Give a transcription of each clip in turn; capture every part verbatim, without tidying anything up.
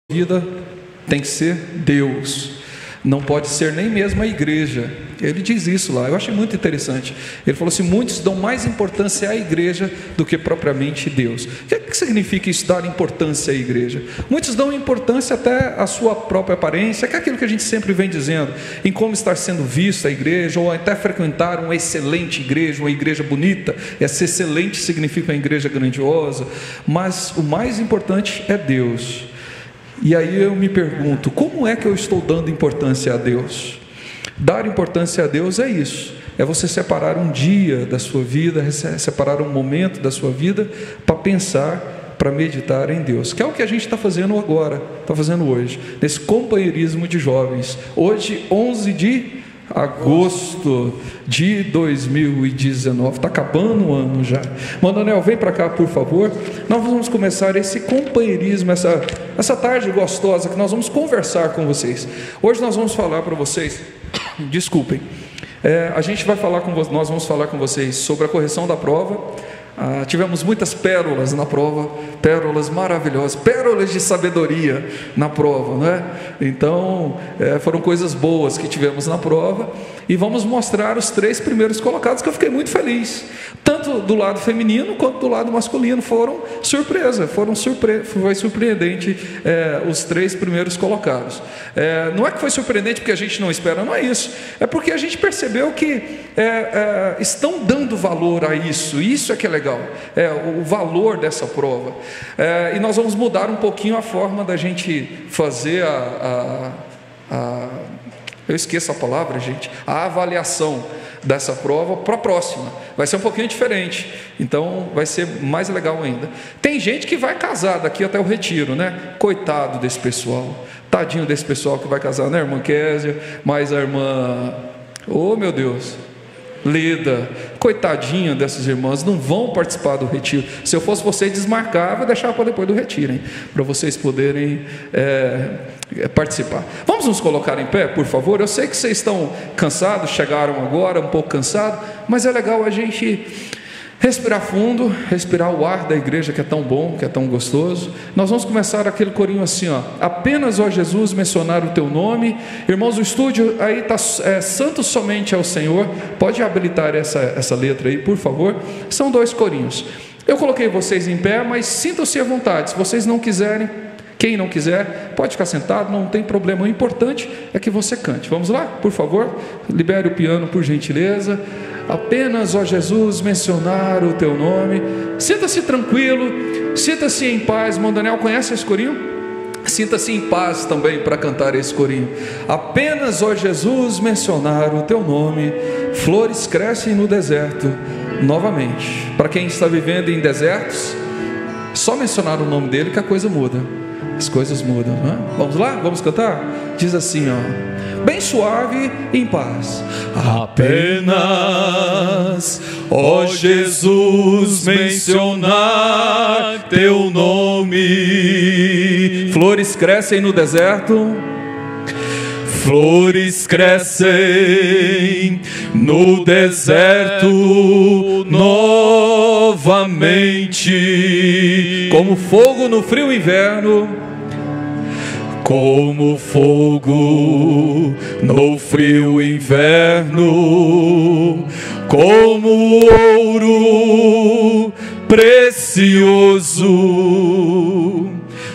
vida tem que ser Deus, não pode ser nem mesmo a igreja. Ele diz isso lá, eu achei muito interessante. Ele falou assim: muitos dão mais importância à igreja do que propriamente Deus. O que, que significa isso, dar importância à igreja? Muitos dão importância até à sua própria aparência, que é aquilo que a gente sempre vem dizendo, em como estar sendo vista a igreja, ou até frequentar uma excelente igreja, uma igreja bonita. Essa excelente significa uma igreja grandiosa, mas o mais importante é Deus. E aí eu me pergunto, como é que eu estou dando importância a Deus? Dar importância a Deus é isso, é você separar um dia da sua vida, separar um momento da sua vida para pensar, para meditar em Deus, que é o que a gente está fazendo agora, está fazendo hoje, nesse companheirismo de jovens. Hoje, onze de agosto de dois mil e dezenove, está acabando o ano já. Mandonel, vem para cá, por favor. Nós vamos começar esse companheirismo, essa, essa tarde gostosa que nós vamos conversar com vocês. Hoje nós vamos falar para vocês, desculpem, é, a gente vai falar com nós vamos falar com vocês sobre a correção da prova. Ah, tivemos muitas pérolas na prova, pérolas maravilhosas, pérolas de sabedoria na prova, não é? Então, é, foram coisas boas que tivemos na prova, e vamos mostrar os três primeiros colocados, que eu fiquei muito feliz, tanto do lado feminino quanto do lado masculino. Foram surpresa, foram surpre... foi surpreendente é, os três primeiros colocados. É, não é que foi surpreendente porque a gente não espera, não é isso, é porque a gente percebeu que é, é, estão dando valor a isso, isso é que é legal. É, o valor dessa prova, é, e nós vamos mudar um pouquinho a forma da gente fazer a, a, a eu esqueço a palavra, gente, a avaliação dessa prova para a próxima, vai ser um pouquinho diferente, então vai ser mais legal ainda. Tem gente que vai casar daqui até o retiro, né? Coitado desse pessoal, tadinho desse pessoal que vai casar, né, irmã Késia, mas a irmã, oh meu Deus, Leda, coitadinha dessas irmãs, não vão participar do retiro. Se eu fosse você, desmarcava e deixava para depois do retiro, hein? Para vocês poderem é, participar. Vamos nos colocar em pé, por favor. Eu sei que vocês estão cansados, chegaram agora um pouco cansados, mas é legal a gente respirar fundo, respirar o ar da igreja, que é tão bom, que é tão gostoso. Nós vamos começar aquele corinho assim, ó: apenas, ó Jesus, mencionar o teu nome. Irmãos do estúdio, aí está é, santo somente ao Senhor. Pode habilitar essa, essa letra aí, por favor. São dois corinhos. Eu coloquei vocês em pé, mas sintam-se à vontade. Se vocês não quiserem, quem não quiser, pode ficar sentado, não tem problema. O importante é que você cante. Vamos lá, por favor? Libere o piano, por gentileza. Apenas, ó Jesus, mencionar o teu nome. Sinta-se tranquilo, sinta-se em paz. Mandonel, conhece esse corinho? Sinta-se em paz também para cantar esse corinho. Apenas, ó Jesus, mencionar o teu nome. Flores crescem no deserto. Novamente, para quem está vivendo em desertos, só mencionar o nome dele que a coisa muda. As coisas mudam, não é? Vamos lá? Vamos cantar? Diz assim, ó: bem suave e em paz. Apenas, ó Jesus, mencionar teu nome. Flores crescem no deserto. Flores crescem no deserto novamente, como fogo no frio inverno. Como fogo no frio inverno, como ouro precioso.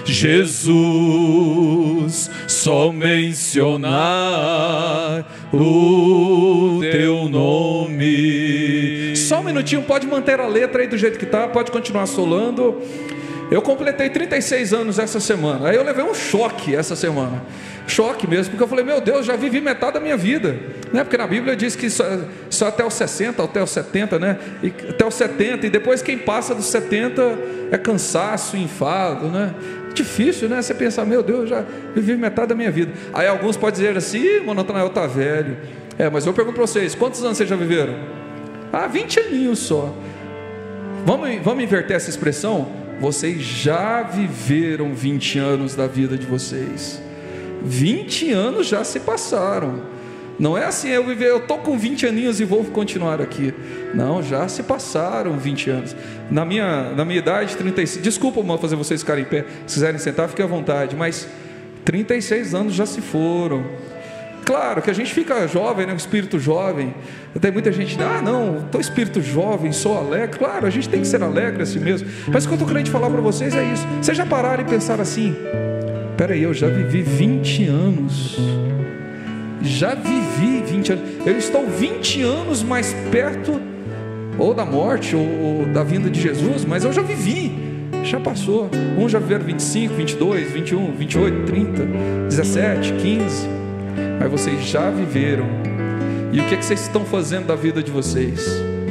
Jesus, só mencionar o teu nome. Só um minutinho, pode manter a letra aí do jeito que está, pode continuar solando. Eu completei trinta e seis anos essa semana. Aí eu levei um choque essa semana. Choque mesmo, porque eu falei, meu Deus, já vivi metade da minha vida, né? Porque na Bíblia diz que só, só até os sessenta, até os setenta, né? E até os setenta, e depois quem passa dos setenta é cansaço, enfado, né? Difícil, né? Você pensar, meu Deus, já vivi metade da minha vida. Aí alguns podem dizer assim, mano, Natanael tá velho. É, mas eu pergunto para vocês, quantos anos vocês já viveram? Ah, vinte aninhos só. Vamos, vamos inverter essa expressão? Vocês já viveram vinte anos da vida de vocês. vinte anos já se passaram. Não é assim, eu viver, eu estou com vinte aninhos e vou continuar aqui. Não, já se passaram vinte anos. Na minha, na minha idade, trinta e cinco. Desculpa, irmão, fazer vocês ficarem em pé. Se quiserem sentar, fiquem à vontade. Mas trinta e seis anos já se foram. Claro que a gente fica jovem, né? O espírito jovem. Tem muita gente, ah não, estou espírito jovem, sou alegre. Claro, a gente tem que ser alegre assim mesmo. Mas o que eu estou querendo falar para vocês é isso. Vocês já pararam e pensaram assim: peraí, eu já vivi vinte anos. Já vivi vinte anos. Eu estou vinte anos mais perto ou da morte ou, ou da vinda de Jesus, mas eu já vivi. Já passou. Uns já viveram vinte e cinco, vinte e dois, vinte e um, vinte e oito, trinta, dezessete, quinze. Mas vocês já viveram. E o que, é que vocês estão fazendo da vida de vocês?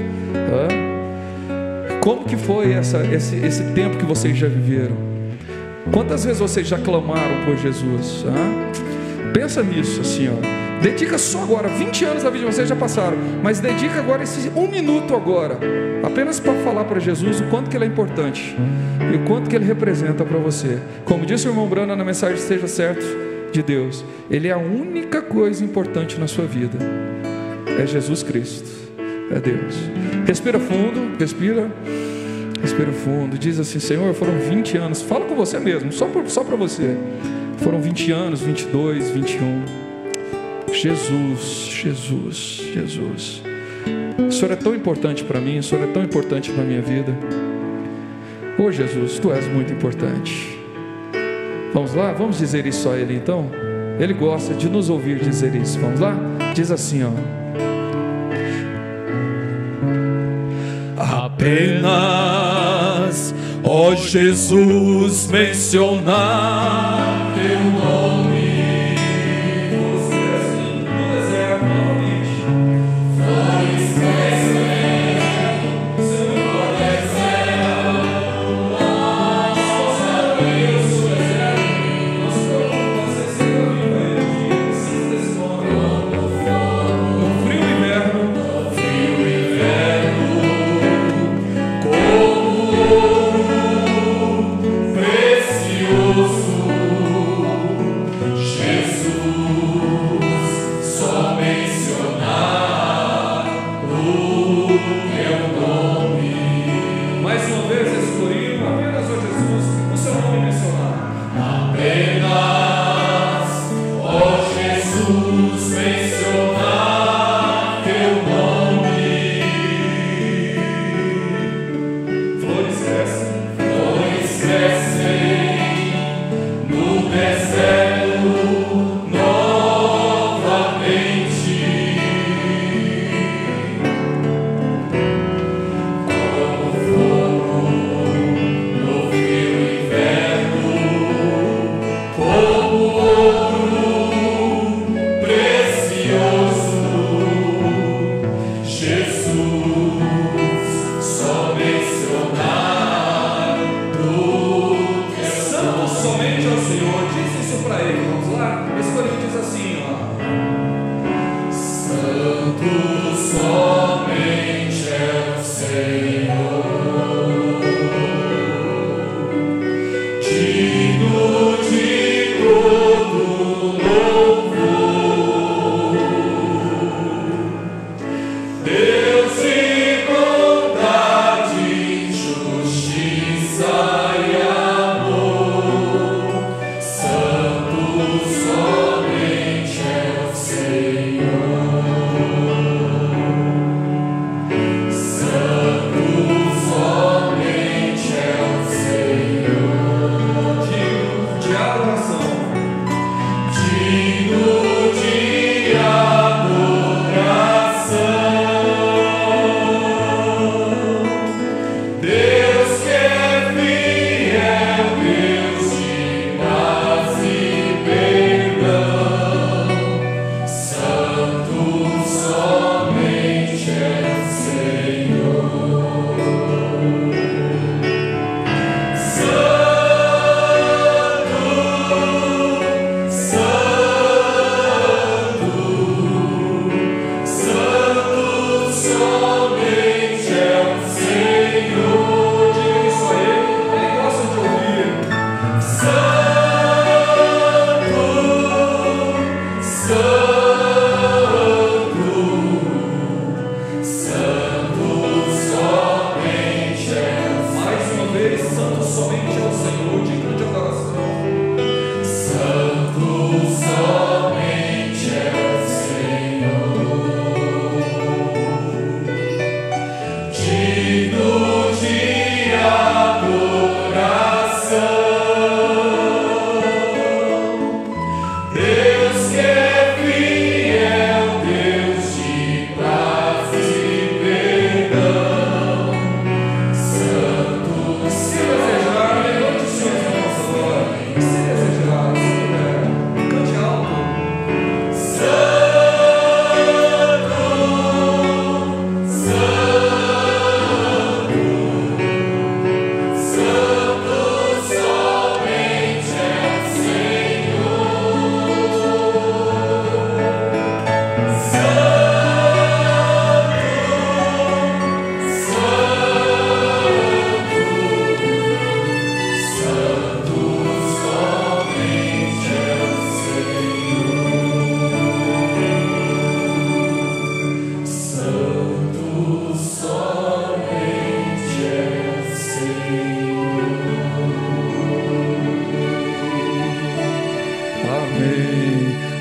Hã? Como que foi essa, esse, esse tempo que vocês já viveram? Quantas vezes vocês já clamaram por Jesus? Hã? Pensa nisso assim, ó. Dedica só agora, vinte anos da vida de vocês já passaram, mas dedica agora esse um minuto agora, apenas para falar para Jesus o quanto que Ele é importante e o quanto que Ele representa para você. Como disse o irmão Brana na mensagem Esteja Certo de Deus, Ele é a única coisa importante na sua vida. É Jesus Cristo, é Deus. Respira fundo, respira, respira fundo. Diz assim: Senhor, foram vinte anos. Fala com você mesmo, só para só para você. Foram vinte anos, vinte e dois, vinte e um. Jesus, Jesus, Jesus. O Senhor é tão importante para mim, o Senhor é tão importante para a minha vida. Ô Jesus, Tu és muito importante. Vamos lá? Vamos dizer isso a Ele então? Ele gosta de nos ouvir dizer isso. Vamos lá? Diz assim, ó: apenas, ó Jesus, mencionar Teu nome,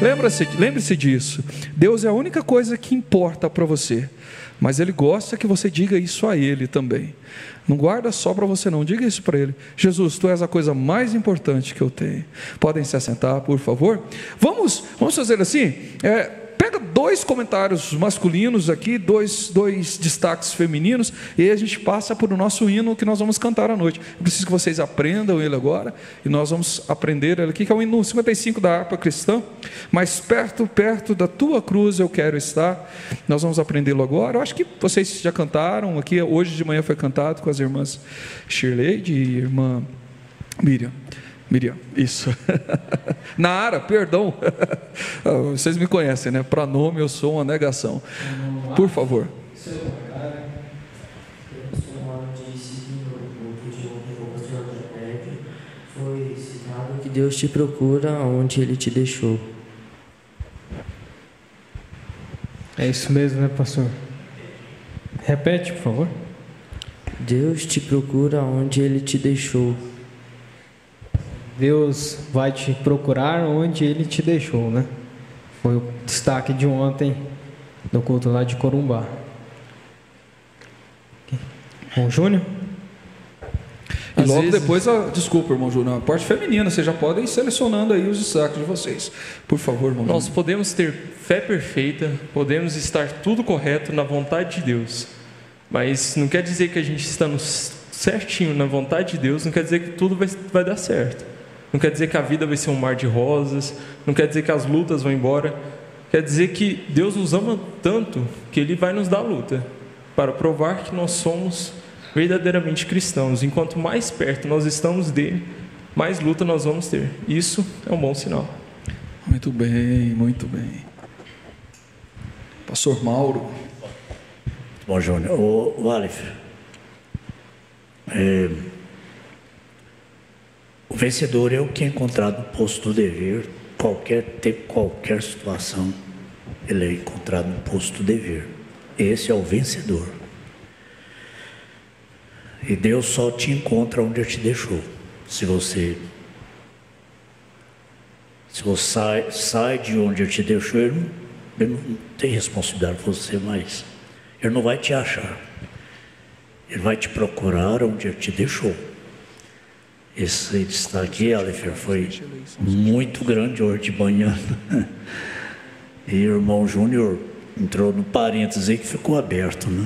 Lembre-se, lembre-se disso. Deus é a única coisa que importa para você, mas Ele gosta que você diga isso a Ele também. Não guarda só para você não, diga isso para Ele. Jesus, Tu és a coisa mais importante que eu tenho. Podem se assentar, por favor. Vamos, vamos fazer assim, é, pega dois comentários masculinos aqui, dois, dois destaques femininos, e aí a gente passa para o nosso hino que nós vamos cantar à noite. Eu preciso que vocês aprendam ele agora, e nós vamos aprender ele aqui, que é o hino cinquenta e cinco da harpa cristã. Mais perto, perto da tua cruz eu quero estar. Nós vamos aprendê-lo agora. Eu acho que vocês já cantaram aqui, hoje de manhã foi cantado com as irmãs Shirley e irmã Miriam. Miriam, isso. Nara, perdão. Vocês me conhecem, né? Para nome eu sou uma negação. Por favor. Foi citado que Deus te procura onde Ele te deixou. É isso mesmo, né, pastor? Repete, por favor. Deus te procura onde Ele te deixou. Deus vai te procurar onde Ele te deixou, né? Foi o destaque de ontem no culto lá de Corumbá. Bom, Júnior? E logo vezes... depois, a, desculpa, irmão Júnior, a parte feminina, vocês já podem ir selecionando aí os destaques de vocês. Por favor, irmão Júnior. Nós podemos ter fé perfeita, podemos estar tudo correto na vontade de Deus, mas não quer dizer que a gente está no certinho na vontade de Deus, não quer dizer que tudo vai, vai dar certo. Não quer dizer que a vida vai ser um mar de rosas, não quer dizer que as lutas vão embora, quer dizer que Deus nos ama tanto que Ele vai nos dar luta, para provar que nós somos verdadeiramente cristãos. Enquanto mais perto nós estamos dele, mais luta nós vamos ter. Isso é um bom sinal. Muito bem, muito bem. Pastor Mauro. Bom, Júnior, o, o Aleph, é, o vencedor é o que é encontrado no posto do dever. Qualquer tempo, qualquer situação, ele é encontrado no posto do dever. Esse é o vencedor. E Deus só te encontra onde Ele te deixou. Se você se você sai, sai de onde Ele te deixou, Ele não, ele não tem responsabilidade por você mais. Ele não vai te achar. Ele vai te procurar onde Ele te deixou. Esse destaque, Alifer, foi muito grande hoje de manhã. E o irmão Júnior entrou no parênteses aí que ficou aberto, né?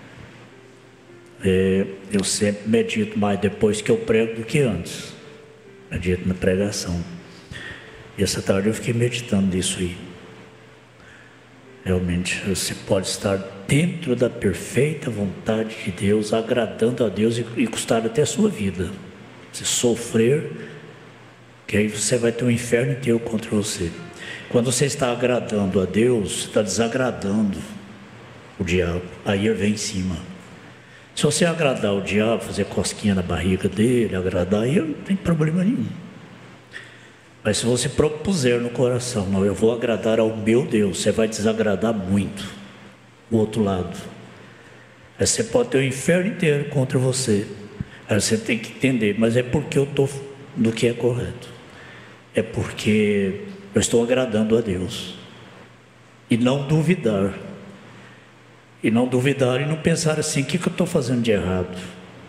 É, eu sempre medito mais depois que eu prego do que antes. Medito na pregação. E essa tarde eu fiquei meditando nisso aí. Realmente você pode estar dentro da perfeita vontade de Deus, agradando a Deus e, e custar até a sua vida. Se sofrer, que aí você vai ter um inferno inteiro contra você. Quando você está agradando a Deus, você está desagradando o diabo. Aí ele vem em cima. Se você agradar o diabo, fazer cosquinha na barriga dele, agradar, aí não tem problema nenhum. Mas se você propuser no coração, não, eu vou agradar ao meu Deus, você vai desagradar muito o outro lado. Aí você pode ter o inferno inteiro contra você. Aí você tem que entender, mas é porque eu estou no que é correto. É porque eu estou agradando a Deus. E não duvidar. E não duvidar e não pensar assim, o que, que eu estou fazendo de errado?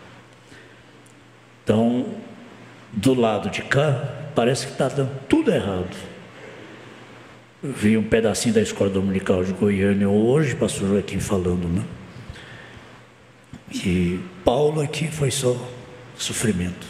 Então, do lado de cá, parece que está dando tudo errado. Eu vi um pedacinho da escola dominical de Goiânia hoje, pastor Joaquim falando, né? E Paulo aqui foi só sofrimento.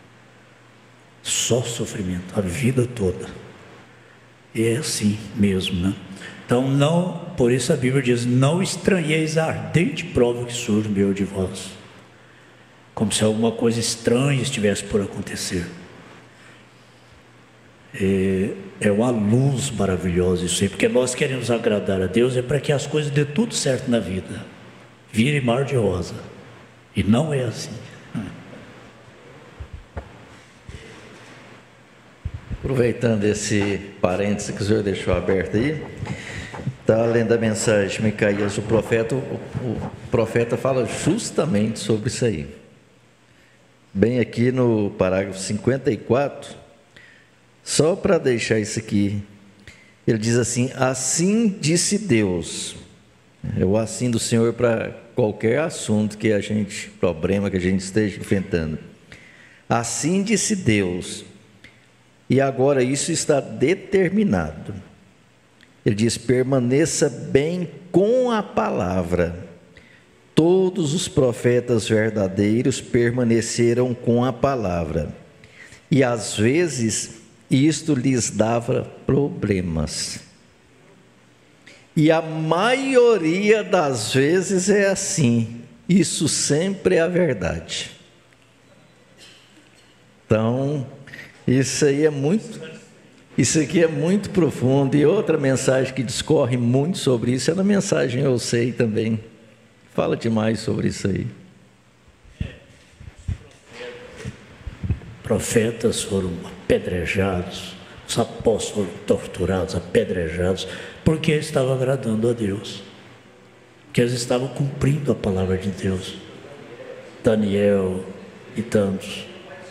Só sofrimento, a vida toda. E é assim mesmo, né? Então, não, por isso a Bíblia diz, não estranheis a ardente prova que surge no meio de vós. Como se alguma coisa estranha estivesse por acontecer. É, é uma luz maravilhosa isso aí, porque nós queremos agradar a Deus, é para que as coisas dê tudo certo na vida. Vire mar de rosa. E não é assim. Aproveitando esse parênteses que o senhor deixou aberto aí, está lendo a mensagem de Micaías, o profeta, o, o profeta fala justamente sobre isso aí. Bem aqui no parágrafo cinquenta e quatro, só para deixar isso aqui Ele diz assim: assim disse Deus. É o assim do Senhor para qualquer assunto que a gente, problema que a gente esteja enfrentando. Assim disse Deus. E agora isso está determinado. Ele diz: permaneça bem com a palavra. Todos os profetas verdadeiros permaneceram com a palavra. E às vezes isto lhes dava problemas. E a maioria das vezes é assim. Isso sempre é a verdade. Então, isso aí é muito, isso aqui é muito profundo. E outra mensagem que discorre muito sobre isso é na mensagem Eu Sei também. Fala demais sobre isso aí. Profetas foram apedrejados, os apóstolos foram torturados, apedrejados, porque eles estavam agradando a Deus, porque eles estavam cumprindo a palavra de Deus. Daniel e tantos.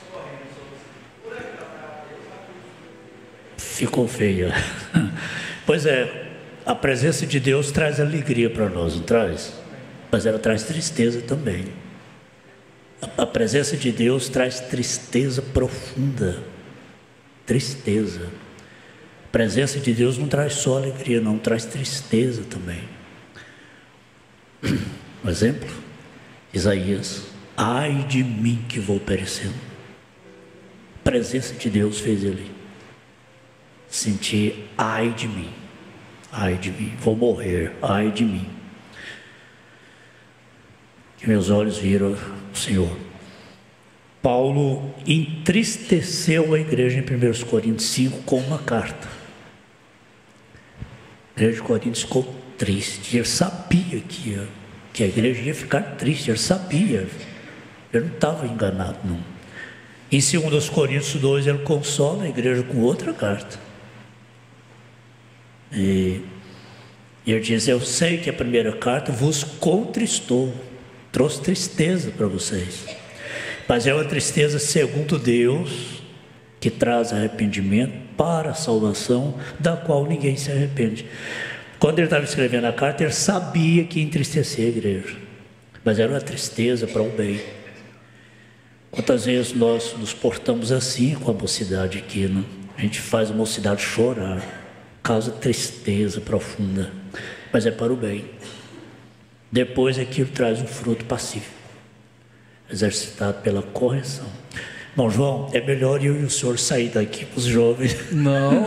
Ficou feia. Pois é, a presença de Deus traz alegria para nós, não traz? Mas ela traz tristeza também. A presença de Deus traz tristeza profunda. Tristeza. A presença de Deus não traz só alegria, não, traz tristeza também. Um exemplo, Isaías: ai de mim que vou perecendo. A presença de Deus fez ele sentir: ai de mim, ai de mim, vou morrer, ai de mim. Que meus olhos viram o Senhor. Paulo entristeceu a igreja em primeira Coríntios cinco com uma carta. A igreja de Coríntios ficou triste. Ele sabia que, ia, que a igreja ia ficar triste. Ele sabia. Ele não estava enganado, não. Em dois Coríntios dois, ele consola a igreja com outra carta. E ele diz: eu sei que a primeira carta vos contristou, trouxe tristeza para vocês, mas é uma tristeza segundo Deus, que traz arrependimento para a salvação, da qual ninguém se arrepende. Quando ele estava escrevendo a carta, ele sabia que ia entristecer a igreja, mas era uma tristeza para o bem. Quantas vezes nós nos portamos assim com a mocidade aqui, né? A gente faz a mocidade chorar, causa tristeza profunda, mas é para o bem. Depois aquilo traz um fruto pacífico, exercitado pela correção. Bom, João, é melhor eu e o senhor sair daqui para os jovens. Não,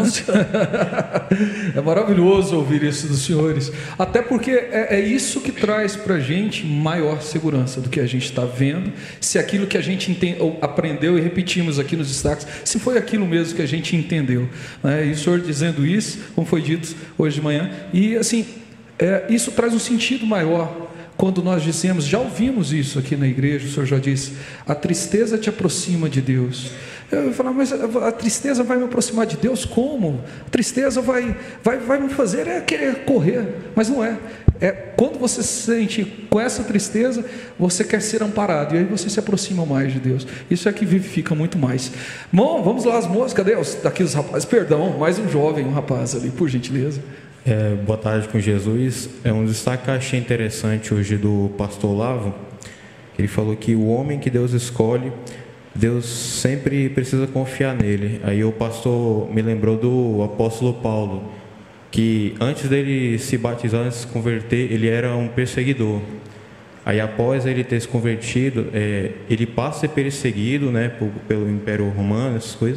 é maravilhoso ouvir isso dos senhores, até porque é, é isso que traz para a gente maior segurança do que a gente está vendo, se aquilo que a gente entende, aprendeu, e repetimos aqui nos destaques, se foi aquilo mesmo que a gente entendeu, né? E o senhor dizendo isso, como foi dito hoje de manhã, e assim, é, isso traz um sentido maior. Quando nós dissemos, já ouvimos isso aqui na igreja, o senhor já disse: a tristeza te aproxima de Deus. Eu falava: mas a tristeza vai me aproximar de Deus como? A tristeza vai, vai, vai me fazer é querer correr, mas não é. É quando você se sente com essa tristeza, você quer ser amparado, e aí você se aproxima mais de Deus. Isso é que vivifica muito mais. Bom, vamos lá, as moças, cadê os, daqui os rapazes? Perdão, mais um jovem, um rapaz ali, por gentileza. É, boa tarde com Jesus. É um destaque que eu achei interessante hoje do pastor Lavo. Ele falou que o homem que Deus escolhe, Deus sempre precisa confiar nele. Aí o pastor me lembrou do apóstolo Paulo, que antes dele se batizar, antes de se converter, ele era um perseguidor. Aí após ele ter se convertido, é, ele passa a ser perseguido, né, pelo Império Romano, essas coisas.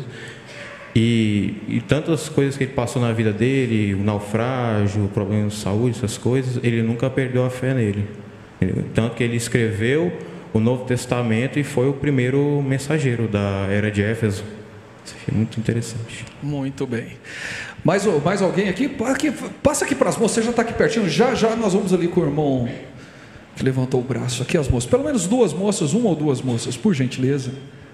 E, e tantas coisas que ele passou na vida dele, o naufrágio, o problema de saúde, essas coisas, ele nunca perdeu a fé nele. Tanto que ele escreveu o Novo Testamento e foi o primeiro mensageiro da era de Éfeso. Isso é muito interessante. Muito bem. Mais, mais alguém aqui? aqui? Passa aqui para as moças, você já está aqui pertinho. Já já nós vamos ali com o irmão que levantou o braço. Aqui as moças, pelo menos duas moças, uma ou duas moças, por gentileza.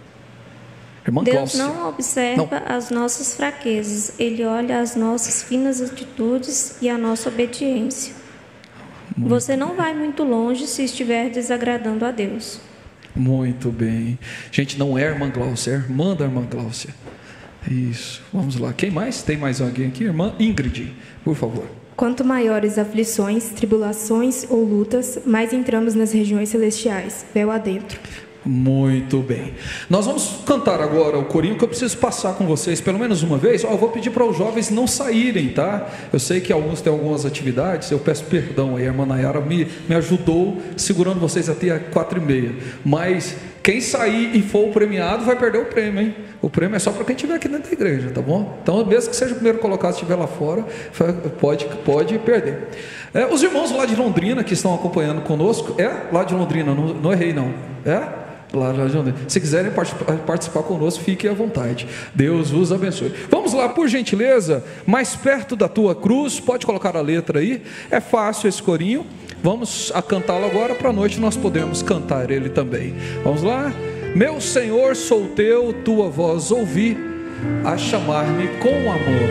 Irmã Deus Cláudia. não observa não. as nossas fraquezas, Ele olha as nossas finas atitudes e a nossa obediência. Muito Você não bem. vai muito longe se estiver desagradando a Deus. Muito bem. Gente, não é a irmã Cláudia, é a irmã da irmã Cláudia. Isso, vamos lá. Quem mais? Tem mais alguém aqui? Irmã Ingrid, por favor. Quanto maiores aflições, tribulações ou lutas, mais entramos nas regiões celestiais, véu adentro. Muito bem. Nós vamos cantar agora o corinho que eu preciso passar com vocês pelo menos uma vez. Oh, eu vou pedir para os jovens não saírem, tá? Eu sei que alguns têm algumas atividades, eu peço perdão aí, a irmã Nayara me, me ajudou segurando vocês até quatro e meia. Mas quem sair e for o premiado vai perder o prêmio, hein? O prêmio é só para quem estiver aqui dentro da igreja, tá bom? Então, mesmo que seja o primeiro colocado, se estiver lá fora, pode, pode perder. É, os irmãos lá de Londrina que estão acompanhando conosco, é lá de Londrina, não, não errei não, é? Lá, lá de Londrina. Se quiserem participar, participar conosco, fiquem à vontade. Deus os abençoe. Vamos lá, por gentileza, mais perto da tua cruz, pode colocar a letra aí, é fácil esse corinho. Vamos a cantá-lo agora, para a noite nós podemos cantar ele também. Vamos lá? Meu Senhor, sou teu, tua voz ouvi, a chamar-me com amor.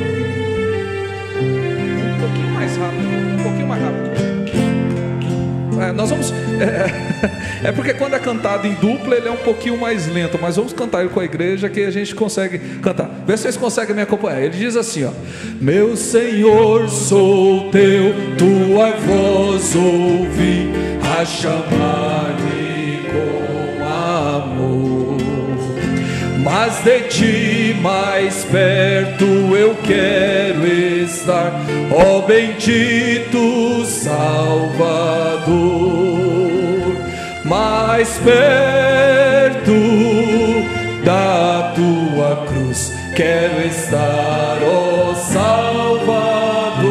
Um pouquinho mais rápido, um pouquinho mais rápido. É, nós vamos. É, é porque quando é cantado em dupla, ele é um pouquinho mais lento, mas vamos cantar ele com a igreja que a gente consegue cantar. Vê se vocês conseguem me acompanhar. Ele diz assim: ó, meu Senhor, sou teu, tua voz ouvi, a chamar-me com amor. Mas de ti mais perto eu quero estar, ó bendito Salvador. Mais perto da tua cruz quero estar, ó Salvador.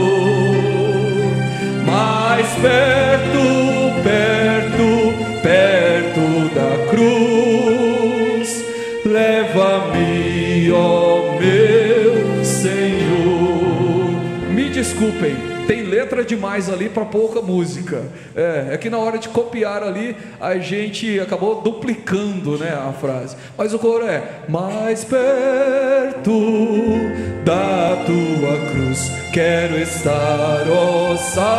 Mais perto, perto, perto da cruz, leva-me, ó meu Senhor. Me desculpem, tem letra demais ali para pouca música. É, é que na hora de copiar ali, a gente acabou duplicando, né, a frase. Mas o coro é: mais perto da tua cruz quero estar, ó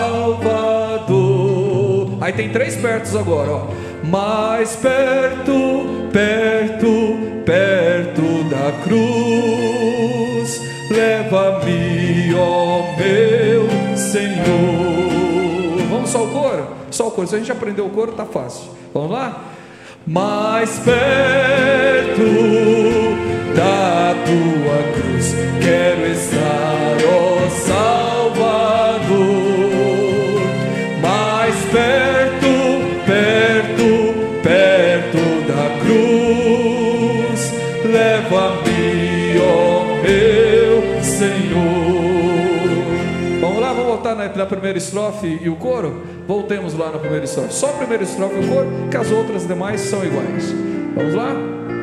Salvador. Aí tem três pertos agora, ó. Mais perto, perto, perto da cruz, leva-me, ó meu Senhor. Vamos só o coro? Só o coro. Se a gente aprendeu o coro, tá fácil. Vamos lá? Mais perto da tua cruz quero estar, ó Salvador. Mais perto, perto, perto da cruz, leva-me, ó meu Senhor. Vamos lá, vamos voltar na, na primeira estrofe e o coro? Voltemos lá na primeira estrofe. Só a primeira estrofe e o coro, que as outras demais são iguais. Vamos lá?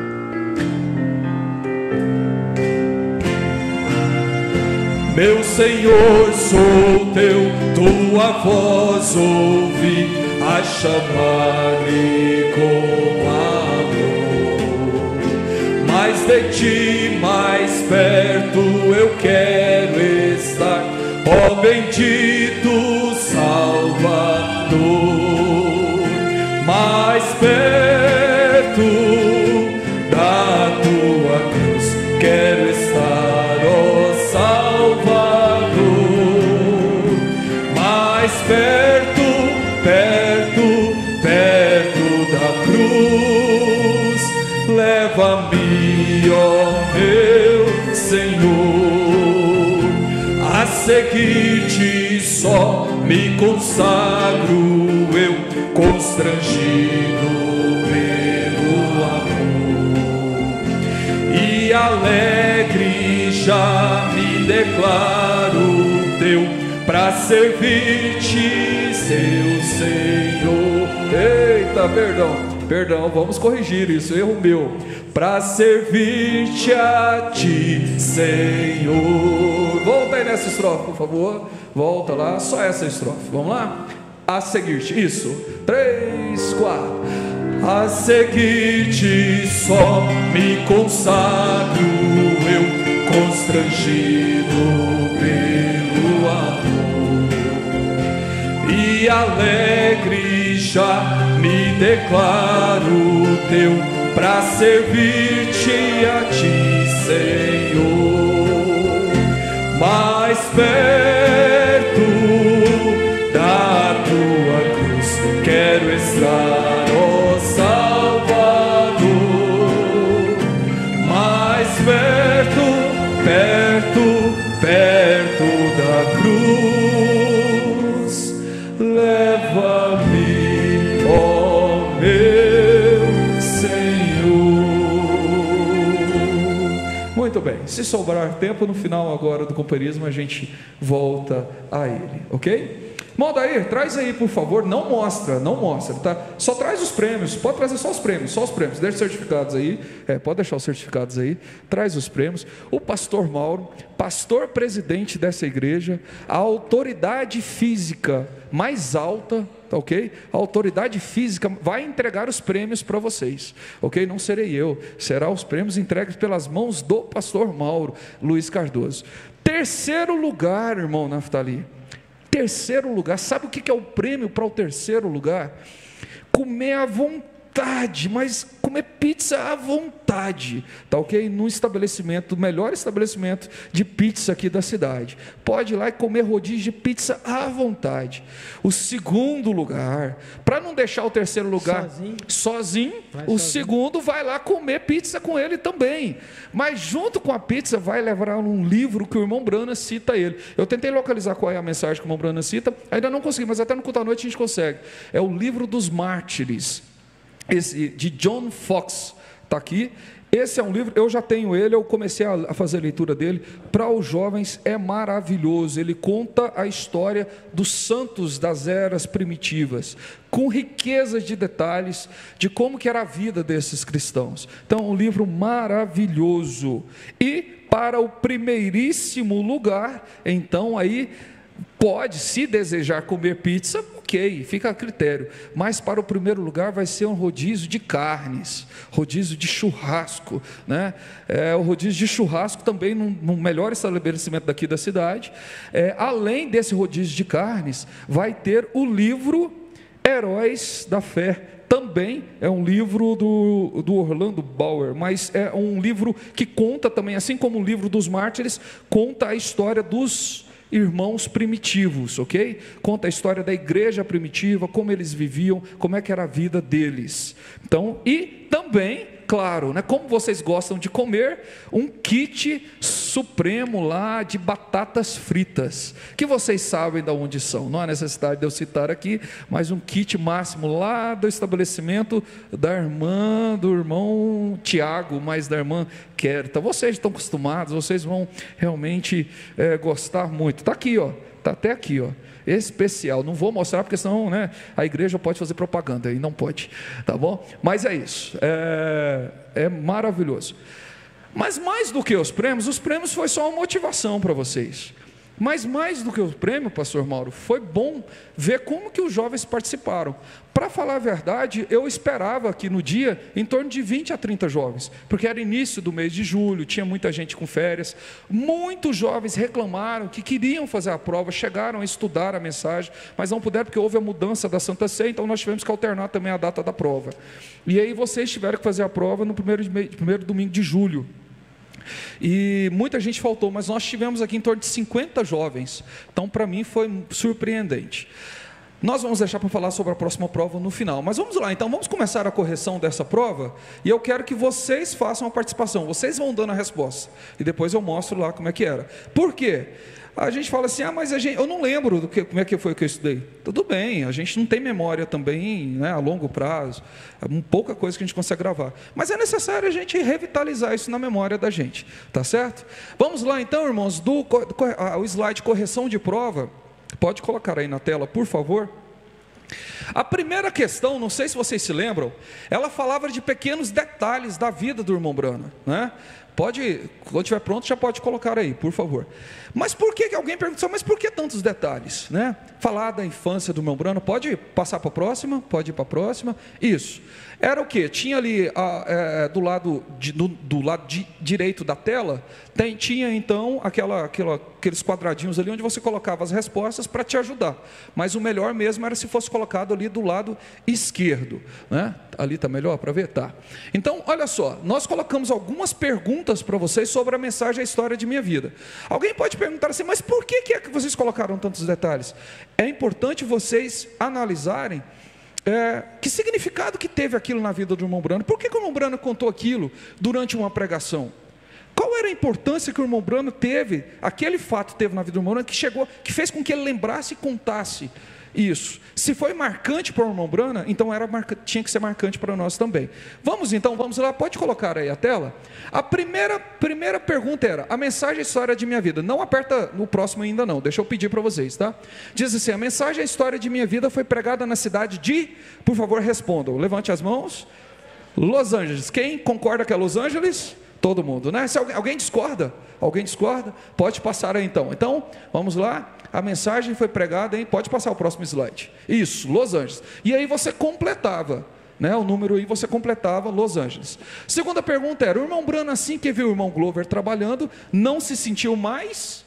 Meu Senhor, sou teu, tua voz ouvi, a chamar-me com amor. Mais de ti, mais perto eu quero estar, ó bendito Salvador. Mais perto da tua cruz quero estar, ó Salvador. Mais perto, perto, perto da cruz, leva-me, ó meu Senhor. A seguir-te só me consagro eu, constrangido pelo amor, e alegre já me declaro teu, pra servir-te, seu Senhor. Eita, perdão, perdão, vamos corrigir isso, erro meu. Pra servir-te a ti, Senhor. Volta aí nessa estrofe, por favor. Volta lá, só essa estrofe. Vamos lá? A seguir-te, isso. Três, quatro. A seguir-te só me consagro eu, constrangido pelo amor, e alegre já me declaro teu, pra servir-te a ti, Senhor. perto da tua cruz quero estar, ó Salvador. Mais perto, perto, perto da cruz, leva-me, ó meu Senhor. Muito bem, se sobrar tempo no final agora do companheirismo a gente volta a ele, ok? Modair, traz aí por favor, não mostra, não mostra, tá? Só traz os prêmios, pode trazer só os prêmios, só os prêmios, deixa os certificados aí, é, pode deixar os certificados aí, traz os prêmios. O pastor Mauro, pastor presidente dessa igreja, a autoridade física mais alta, tá ok? A autoridade física vai entregar os prêmios para vocês, ok? Não serei eu, serão os prêmios entregues pelas mãos do pastor Mauro Luiz Cardoso. Terceiro lugar, irmão Naftali, terceiro lugar, sabe o que é o prêmio para o terceiro lugar? Comer à vontade, mas comer pizza à vontade, tá ok? Num estabelecimento, o melhor estabelecimento de pizza aqui da cidade, pode ir lá e comer rodízio de pizza à vontade. O segundo lugar, para não deixar o terceiro lugar sozinho, sozinho o sozinho. Segundo vai lá comer pizza com ele também, mas junto com a pizza vai levar um livro que o irmão Brana cita ele. Eu tentei localizar qual é a mensagem que o irmão Brana cita, ainda não consegui, mas até no culto à noite a gente consegue. É o livro dos mártires, esse de John Fox, está aqui. Esse é um livro, eu já tenho ele, eu comecei a fazer a leitura dele. Para os jovens é maravilhoso. Ele conta a história dos santos das eras primitivas, com riqueza de detalhes de como que era a vida desses cristãos. Então, um livro maravilhoso. E para o primeiríssimo lugar, então aí pode, se desejar comer pizza, ok, fica a critério, mas para o primeiro lugar vai ser um rodízio de carnes, rodízio de churrasco, né? É, o rodízio de churrasco também no, no melhor estabelecimento daqui da cidade. É, além desse rodízio de carnes, vai ter o livro Heróis da Fé. Também é um livro do, do Orlando Bauer, mas é um livro que conta também, assim como o livro dos mártires, conta a história dos irmãos primitivos, ok? Conta a história da igreja primitiva, como eles viviam, como é que era a vida deles. Então, e também, claro, né, como vocês gostam de comer, um kit supremo lá de batatas fritas, que vocês sabem de onde são, não há necessidade de eu citar aqui, mas um kit máximo lá do estabelecimento da irmã, do irmão Tiago, mas da irmã Kerta. Vocês estão acostumados, vocês vão realmente é, gostar muito. Está aqui, ó, está até aqui, ó. Especial, não vou mostrar porque senão, né, a igreja pode fazer propaganda e não pode, tá bom? Mas é isso, é, é maravilhoso. Mas mais do que os prêmios, os prêmios foi só uma motivação para vocês. Mas mais do que o prêmio, pastor Mauro, foi bom ver como que os jovens participaram. Para falar a verdade, eu esperava que no dia, em torno de vinte a trinta jovens, porque era início do mês de julho, tinha muita gente com férias. Muitos jovens reclamaram que queriam fazer a prova, chegaram a estudar a mensagem, mas não puderam porque houve a mudança da Santa Ceia, então nós tivemos que alternar também a data da prova. E aí vocês tiveram que fazer a prova no primeiro, primeiro domingo de julho. E muita gente faltou, mas nós tivemos aqui em torno de cinquenta jovens. Então, para mim, foi surpreendente. Nós vamos deixar para falar sobre a próxima prova no final. Mas vamos lá, então, vamos começar a correção dessa prova. E eu quero que vocês façam a participação. Vocês vão dando a resposta. E depois eu mostro lá como é que era. Por quê? A gente fala assim, ah, mas a gente, eu não lembro do que, como é que foi que eu estudei. Tudo bem, a gente não tem memória também, né, a longo prazo, é pouca coisa que a gente consegue gravar. Mas é necessário a gente revitalizar isso na memória da gente, tá certo? Vamos lá então, irmãos, do, do o slide correção de prova, pode colocar aí na tela, por favor. A primeira questão, não sei se vocês se lembram, ela falava de pequenos detalhes da vida do irmão Brana, né? Pode, quando estiver pronto, já pode colocar aí, por favor. Mas por que, que alguém perguntou, mas por que tantos detalhes, né? Falar da infância do irmão Brana, pode passar para a próxima, pode ir para a próxima, isso. Era o que? Tinha ali, a, é, do lado, de, do, do lado de, direito da tela, tem, tinha então aquela, aquela, aqueles quadradinhos ali, onde você colocava as respostas para te ajudar. Mas o melhor mesmo era se fosse colocado ali do lado esquerdo, né? Ali está melhor para ver? Tá. Então, olha só, nós colocamos algumas perguntas para vocês sobre a mensagem A História de Minha Vida. Alguém pode perguntar assim, mas por que, que é que vocês colocaram tantos detalhes? É importante vocês analisarem é, que significado que teve aquilo na vida do irmão Brano. Por que, que o irmão Brano contou aquilo durante uma pregação? Qual era a importância que o irmão Brano teve, aquele fato teve na vida do irmão Brano, que chegou, que fez com que ele lembrasse e contasse isso? Se foi marcante para o irmão Brano, então era marca, tinha que ser marcante para nós também. Vamos então, vamos lá, pode colocar aí a tela. A primeira, primeira pergunta era, a mensagem A História de Minha Vida. Não aperta no próximo ainda não, deixa eu pedir para vocês, tá? Diz assim, a mensagem A História de Minha Vida foi pregada na cidade de, por favor respondam, levante as mãos, Los Angeles. Quem concorda que é Los Angeles? Todo mundo, né? Se alguém, alguém discorda, alguém discorda, pode passar aí então. Então, vamos lá, a mensagem foi pregada, hein? Pode passar o próximo slide. Isso, Los Angeles. E aí você completava, né? O número aí você completava Los Angeles. Segunda pergunta era, o irmão Brano, assim que viu o irmão Glover trabalhando, não se sentiu mais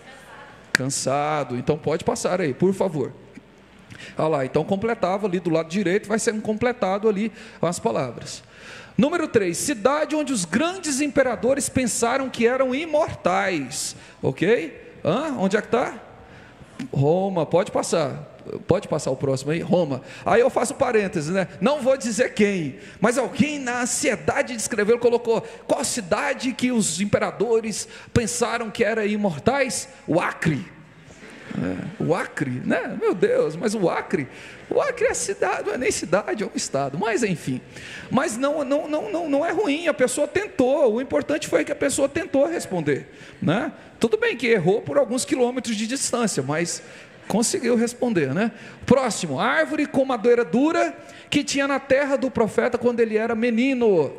cansado? Então pode passar aí, por favor. Olha lá, então completava ali do lado direito, vai sendo completado ali as palavras. Número três, cidade onde os grandes imperadores pensaram que eram imortais. Ok? Hã? Onde é que está? Roma, pode passar. Pode passar o próximo aí, Roma. Aí eu faço parênteses, né? Não vou dizer quem, mas alguém na ansiedade de escrever colocou, qual cidade que os imperadores pensaram que era imortais? O Acre. É, o Acre, né? Meu Deus, mas o Acre, o Acre é cidade, não é nem cidade, é um estado, mas enfim, mas não, não, não, não, não é ruim, a pessoa tentou, o importante foi que a pessoa tentou responder, né? Tudo bem que errou por alguns quilômetros de distância, mas conseguiu responder, né? Próximo, árvore com madeira dura que tinha na terra do profeta quando ele era menino.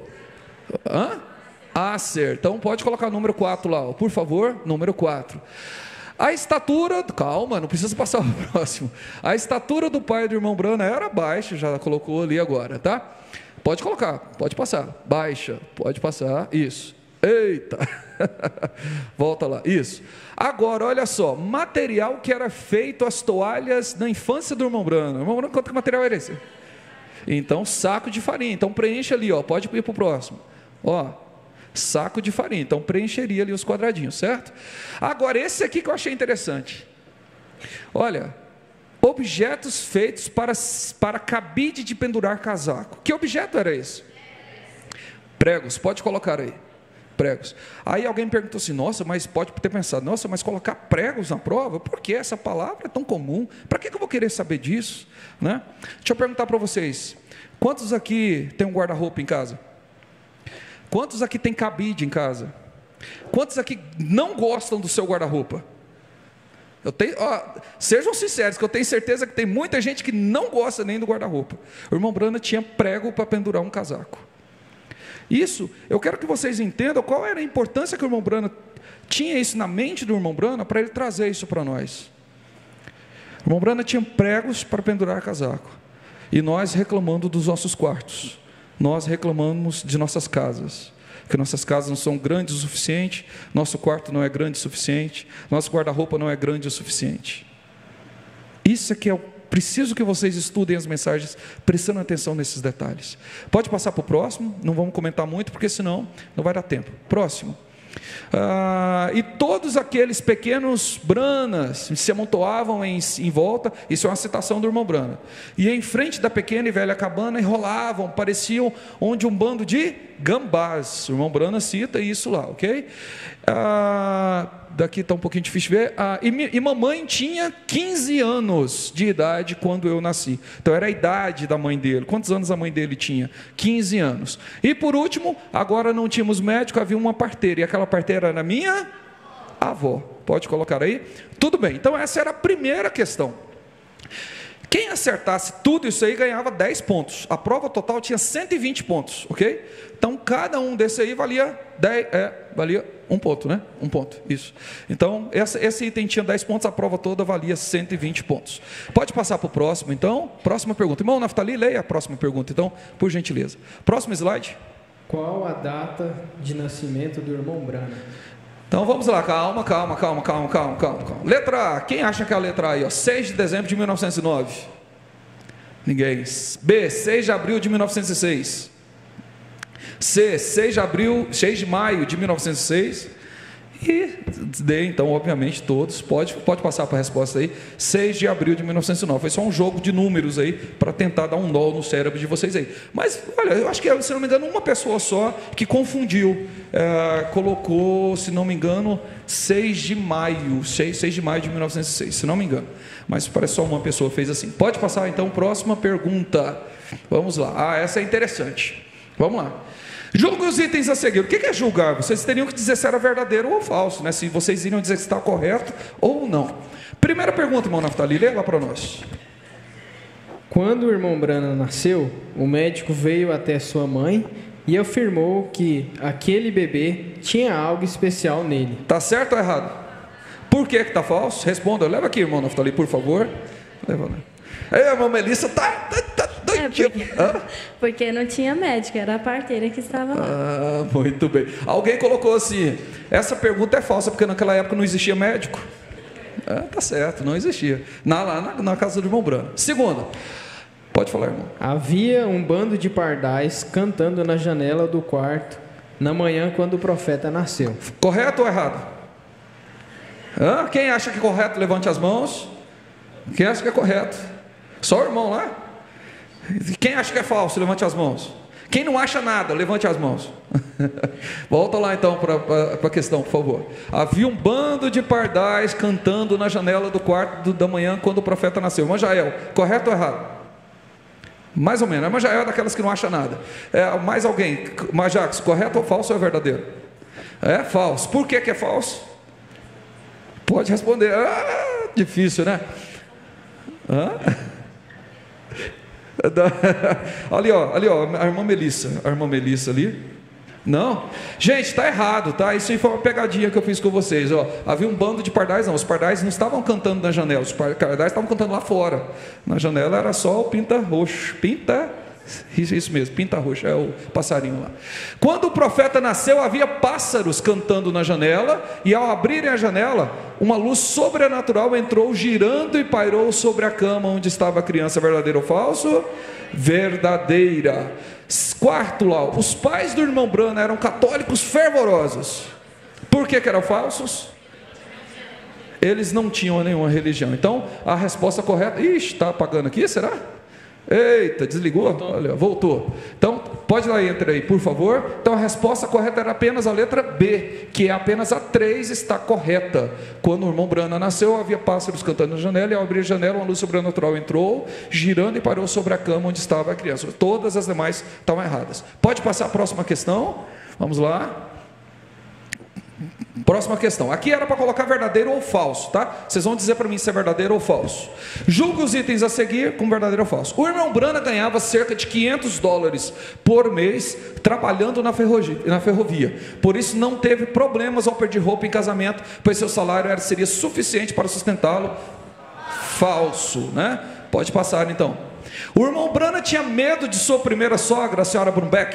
Hã? Acer, então pode colocar o número quatro lá, ó, por favor, número quatro. A estatura, calma, não precisa passar o próximo. A estatura do pai do irmão Brano era baixa, já colocou ali agora, tá? Pode colocar, pode passar. Baixa, pode passar, isso. Eita, volta lá, isso. Agora, olha só, material que era feito as toalhas na infância do irmão Brano. Irmão Brano, quanto que material era esse? Então, saco de farinha. Então, preenche ali, ó, pode ir para o próximo. Ó. Saco de farinha, então preencheria ali os quadradinhos, certo? Agora, esse aqui que eu achei interessante. Olha, objetos feitos para, para cabide de pendurar casaco. Que objeto era esse? Pregos, pode colocar aí. Pregos. Aí alguém me perguntou assim, nossa, mas pode ter pensado, nossa, mas colocar pregos na prova? Por que essa palavra é tão comum? Para que eu vou querer saber disso? Né? Deixa eu perguntar para vocês, quantos aqui tem um guarda-roupa em casa? Quantos aqui tem cabide em casa? Quantos aqui não gostam do seu guarda-roupa? Eu tenho, ó, sejam sinceros, que eu tenho certeza que tem muita gente que não gosta nem do guarda-roupa. O irmão Brano tinha prego para pendurar um casaco. Isso, eu quero que vocês entendam qual era a importância que o irmão Brano tinha isso na mente do irmão Brano para ele trazer isso para nós. O irmão Brano tinha pregos para pendurar casaco. E nós reclamando dos nossos quartos. Nós reclamamos de nossas casas, que nossas casas não são grandes o suficiente, nosso quarto não é grande o suficiente, nosso guarda-roupa não é grande o suficiente. Isso é que é preciso que vocês estudem as mensagens, prestando atenção nesses detalhes. Pode passar para o próximo, não vamos comentar muito, porque senão não vai dar tempo. Próximo. Ah, e todos aqueles pequenos branas se amontoavam em, em volta, isso é uma citação do irmão Brano, e em frente da pequena e velha cabana enrolavam, pareciam onde um bando de gambás. O irmão Brano cita isso lá, ok? Ah, daqui está um pouquinho difícil de ver. Ah, e, e mamãe tinha quinze anos de idade quando eu nasci. Então era a idade da mãe dele. Quantos anos a mãe dele tinha? quinze anos. E por último, agora não tínhamos médico, havia uma parteira. E aquela parteira era minha avó. Pode colocar aí? Tudo bem. Então essa era a primeira questão. Quem acertasse tudo isso aí ganhava dez pontos. A prova total tinha cento e vinte pontos, ok? Então cada um desse aí valia dez, é, valia um ponto, né? Um ponto, isso. Então essa, esse item tinha dez pontos, a prova toda valia cento e vinte pontos. Pode passar para o próximo, então. Próxima pergunta. Irmão Naftali, leia a próxima pergunta, então, por gentileza. Próximo slide. Qual a data de nascimento do irmão Brano? Então vamos lá, calma, calma, calma, calma, calma, calma, calma. Letra A, quem acha que é a letra A aí? Ó? seis de dezembro de mil novecentos e nove. Ninguém. B, seis de abril de mil novecentos e seis. C, seis de abril, seis de maio de mil novecentos e seis. E D, então, obviamente, todos. Pode, pode passar para a resposta aí. seis de abril de mil novecentos e nove. Foi só um jogo de números aí, para tentar dar um nó no cérebro de vocês aí. Mas, olha, eu acho que, se não me engano, uma pessoa só que confundiu. É, colocou, se não me engano, seis de maio. seis de maio de mil novecentos e seis, se não me engano. Mas parece só uma pessoa fez assim. Pode passar, então, próxima pergunta. Vamos lá. Ah, essa é interessante. Vamos lá. Julgue os itens a seguir. O que é julgar? Vocês teriam que dizer se era verdadeiro ou falso, né? Se vocês iriam dizer se está correto ou não. Primeira pergunta, irmão Naftali, lê lá para nós. Quando o irmão Branham nasceu, o médico veio até sua mãe e afirmou que aquele bebê tinha algo especial nele. Está certo ou errado? Por que está falso? Responda. Leva aqui, irmão Naftali, por favor. Leva lá. Ei, irmão Melissa, tá... tá, tá... É porque, porque não tinha médico, era a parteira que estava lá. Ah, muito bem. Alguém colocou assim, essa pergunta é falsa, porque naquela época não existia médico. Ah, tá certo, não existia. Na, lá na, na casa do irmão Branham. Segunda, pode falar, irmão. Havia um bando de pardais cantando na janela do quarto, na manhã quando o profeta nasceu. Correto ou errado? Ah, quem acha que é correto, levante as mãos. Quem acha que é correto? Só o irmão lá? Quem acha que é falso, levante as mãos. Quem não acha nada, levante as mãos. Volta lá então para a questão, por favor. Havia um bando de pardais cantando na janela do quarto do, da manhã quando o profeta nasceu. Irmã Jael, correto ou errado? Mais ou menos. A irmã Jael é daquelas que não acha nada. É, mais alguém? Majax, correto ou falso ou é verdadeiro? É falso. Por que, que é falso? Pode responder. Ah, difícil, né? Hã? Ali, ó, ali, ó, a irmã Melissa, a irmã Melissa ali. Não, gente, está errado, tá? Isso aí foi uma pegadinha que eu fiz com vocês. Ó, havia um bando de pardais, não. Os pardais não estavam cantando na janela, os pardais estavam cantando lá fora. Na janela era só o pinta roxo, pinta. Isso, isso mesmo, pinta roxo, é o passarinho lá. Quando o profeta nasceu, havia pássaros cantando na janela, e ao abrirem a janela, uma luz sobrenatural entrou, girando e pairou sobre a cama onde estava a criança. Verdadeiro ou falso? Verdadeira. Quarto lá, os pais do irmão Branham eram católicos fervorosos. Por que que eram falsos? Eles não tinham nenhuma religião. Então, a resposta correta... Ixi, está apagando aqui, será? Eita, desligou? Voltou. Olha, voltou. Então, pode lá, entra aí, por favor. Então, a resposta correta era apenas a letra B, que é apenas a três está correta. Quando o irmão Branham nasceu, havia pássaros cantando na janela, e ao abrir a janela, uma luz sobrenatural entrou, girando e parou sobre a cama onde estava a criança. Todas as demais estavam erradas. Pode passar a próxima questão? Vamos lá. Próxima questão. Aqui era para colocar verdadeiro ou falso, tá? Vocês vão dizer para mim se é verdadeiro ou falso. Julgue os itens a seguir com verdadeiro ou falso. O irmão Branham ganhava cerca de quinhentos dólares por mês trabalhando na ferrovia, na ferrovia. Por isso não teve problemas ao pedir roupa em casamento, pois seu salário era, seria suficiente para sustentá-lo. Falso, né? Pode passar então. O irmão Branham tinha medo de sua primeira sogra, a senhora Brumbeck.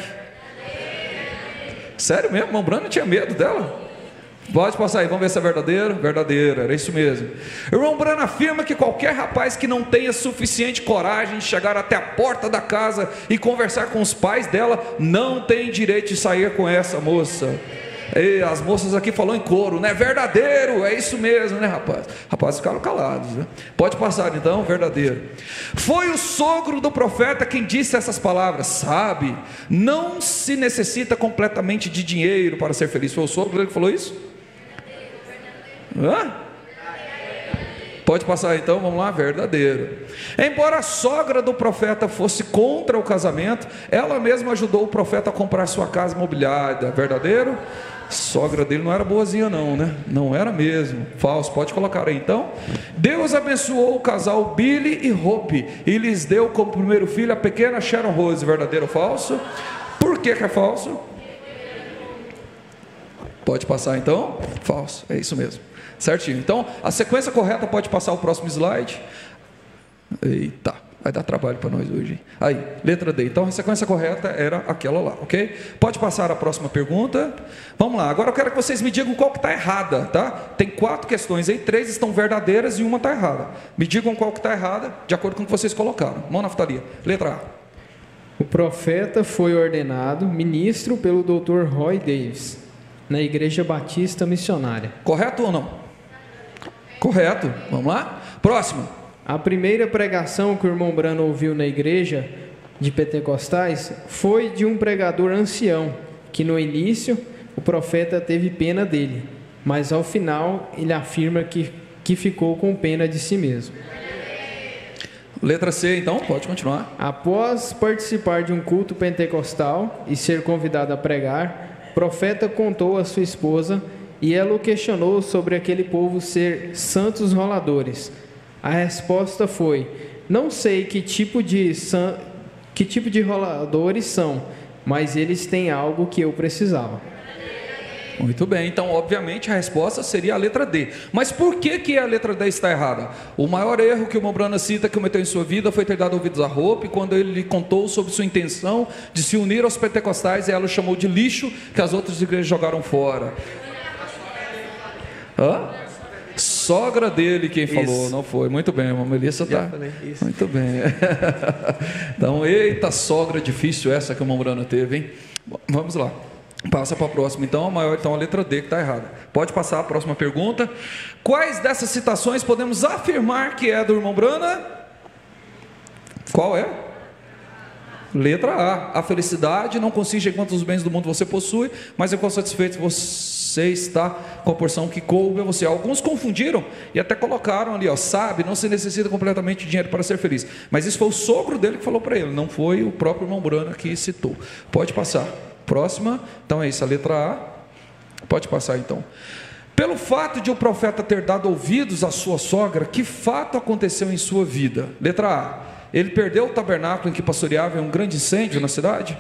Sério mesmo? O irmão Branham tinha medo dela? Pode passar aí, vamos ver se é verdadeiro. Verdadeiro, era isso mesmo. O irmão Branham afirma que qualquer rapaz que não tenha suficiente coragem de chegar até a porta da casa e conversar com os pais dela, não tem direito de sair com essa moça. E as moças aqui falam em coro, né? Verdadeiro, é isso mesmo, né, rapaz? Rapazes ficaram calados, né? Pode passar então, verdadeiro. Foi o sogro do profeta quem disse essas palavras, sabe? Não se necessita completamente de dinheiro para ser feliz. Foi o sogro que falou isso? Hã? Pode passar então, vamos lá, verdadeiro. Embora a sogra do profeta fosse contra o casamento, ela mesma ajudou o profeta a comprar sua casa imobiliária. Verdadeiro? Sogra dele não era boazinha não, né? Não era mesmo. Falso, pode colocar aí então. Deus abençoou o casal Billy e Hope e lhes deu como primeiro filho a pequena Sharon Rose. Verdadeiro ou falso? Por que que é falso? Pode passar então? Falso, é isso mesmo. Certinho. Então, a sequência correta, pode passar o próximo slide. Eita. Vai dar trabalho para nós hoje. Aí, letra D. Então, a sequência correta era aquela lá, ok? Pode passar a próxima pergunta. Vamos lá. Agora eu quero que vocês me digam qual que está errada, tá? Tem quatro questões aí, três estão verdadeiras e uma está errada. Me digam qual que está errada, de acordo com o que vocês colocaram. Mão na Naftalia. Letra A. O profeta foi ordenado ministro pelo doutor Roy Davis, na Igreja Batista Missionária. Correto ou não? Correto. Vamos lá? Próximo. A primeira pregação que o irmão Brano ouviu na igreja de Pentecostais foi de um pregador ancião, que no início o profeta teve pena dele, mas ao final ele afirma que, que ficou com pena de si mesmo. Letra C, então, pode continuar. Após participar de um culto pentecostal e ser convidado a pregar, o profeta contou a sua esposa e ela o questionou sobre aquele povo ser santos roladores. A resposta foi: não sei que tipo de san... que tipo de roladores são, mas eles têm algo que eu precisava. Muito bem, então obviamente a resposta seria a letra D. Mas por que, que a letra D está errada? O maior erro que o Mombrana cita que cometeu em sua vida foi ter dado ouvidos à roupa, e quando ele lhe contou sobre sua intenção de se unir aos pentecostais, ela o chamou de lixo que as outras igrejas jogaram fora. Hã? Sogra dele quem falou, isso. Não foi. Muito bem, a Melissa tá. Muito bem. Então, eita sogra difícil essa que o Mombrana teve, hein? Vamos lá. Passa para a próxima. Então, a maior, então a letra D que está errada. Pode passar a próxima pergunta. Quais dessas citações podemos afirmar que é do irmão Brana? Qual é? Letra A. A felicidade não consiste em quantos bens do mundo você possui, mas em qual satisfeito você Você está com a porção que coube a você. Alguns confundiram e até colocaram ali, ó, sabe, não se necessita completamente de dinheiro para ser feliz. Mas isso foi o sogro dele que falou para ele, não foi o próprio irmão Brana que citou. Pode passar. Próxima. Então é isso, a letra A. Pode passar então. Pelo fato de o profeta ter dado ouvidos à sua sogra, que fato aconteceu em sua vida? Letra A. Ele perdeu o tabernáculo em que pastoreava em um grande incêndio na cidade?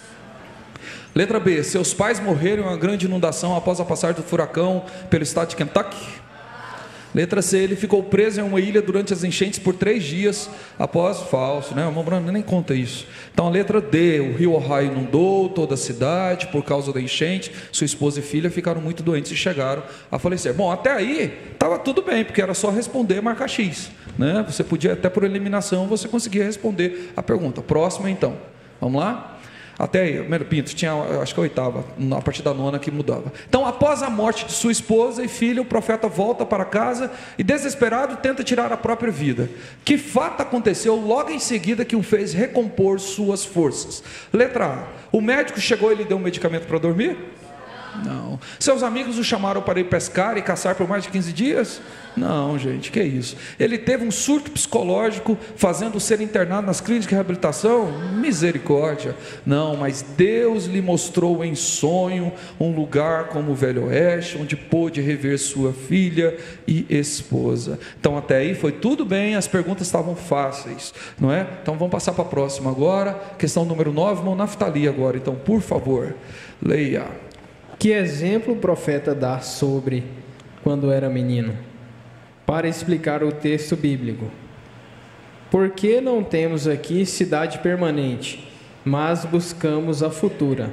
Letra B. Seus pais morreram em uma grande inundação após a passagem do furacão pelo estado de Kentucky? Letra C. Ele ficou preso em uma ilha durante as enchentes por três dias após... Falso, né? O irmão Brana nem conta isso. Então, a letra D. O rio Ohio inundou toda a cidade por causa da enchente. Sua esposa e filha ficaram muito doentes e chegaram a falecer. Bom, até aí estava tudo bem, porque era só responder e marcar X, né? Você podia, até por eliminação, você conseguia responder a pergunta. Próxima, então. Vamos lá? Até aí, Pinto, tinha, acho que a oitava, a partir da nona que mudava. Então, após a morte de sua esposa e filho, o profeta volta para casa e, desesperado, tenta tirar a própria vida. Que fato aconteceu logo em seguida que o fez recompor suas forças? Letra A. O médico chegou e lhe deu um medicamento para dormir? Não. Seus amigos o chamaram para ir pescar e caçar por mais de quinze dias? Não, gente, que isso? Ele teve um surto psicológico, fazendo ser internado nas clínicas de reabilitação? Misericórdia. Não, mas Deus lhe mostrou em sonho um lugar como o Velho Oeste, onde pôde rever sua filha e esposa. Então, até aí foi tudo bem, as perguntas estavam fáceis, não é? Então, vamos passar para a próxima agora. Questão número nove, mão Naftalia agora. Então, por favor, leia. Que exemplo o profeta dá sobre quando era menino? Para explicar o texto bíblico. Por que não temos aqui cidade permanente, mas buscamos a futura?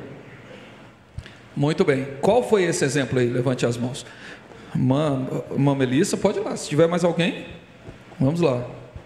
Muito bem. Qual foi esse exemplo aí? Levante as mãos. Irmã Melissa, pode ir lá. Se tiver mais alguém, vamos lá.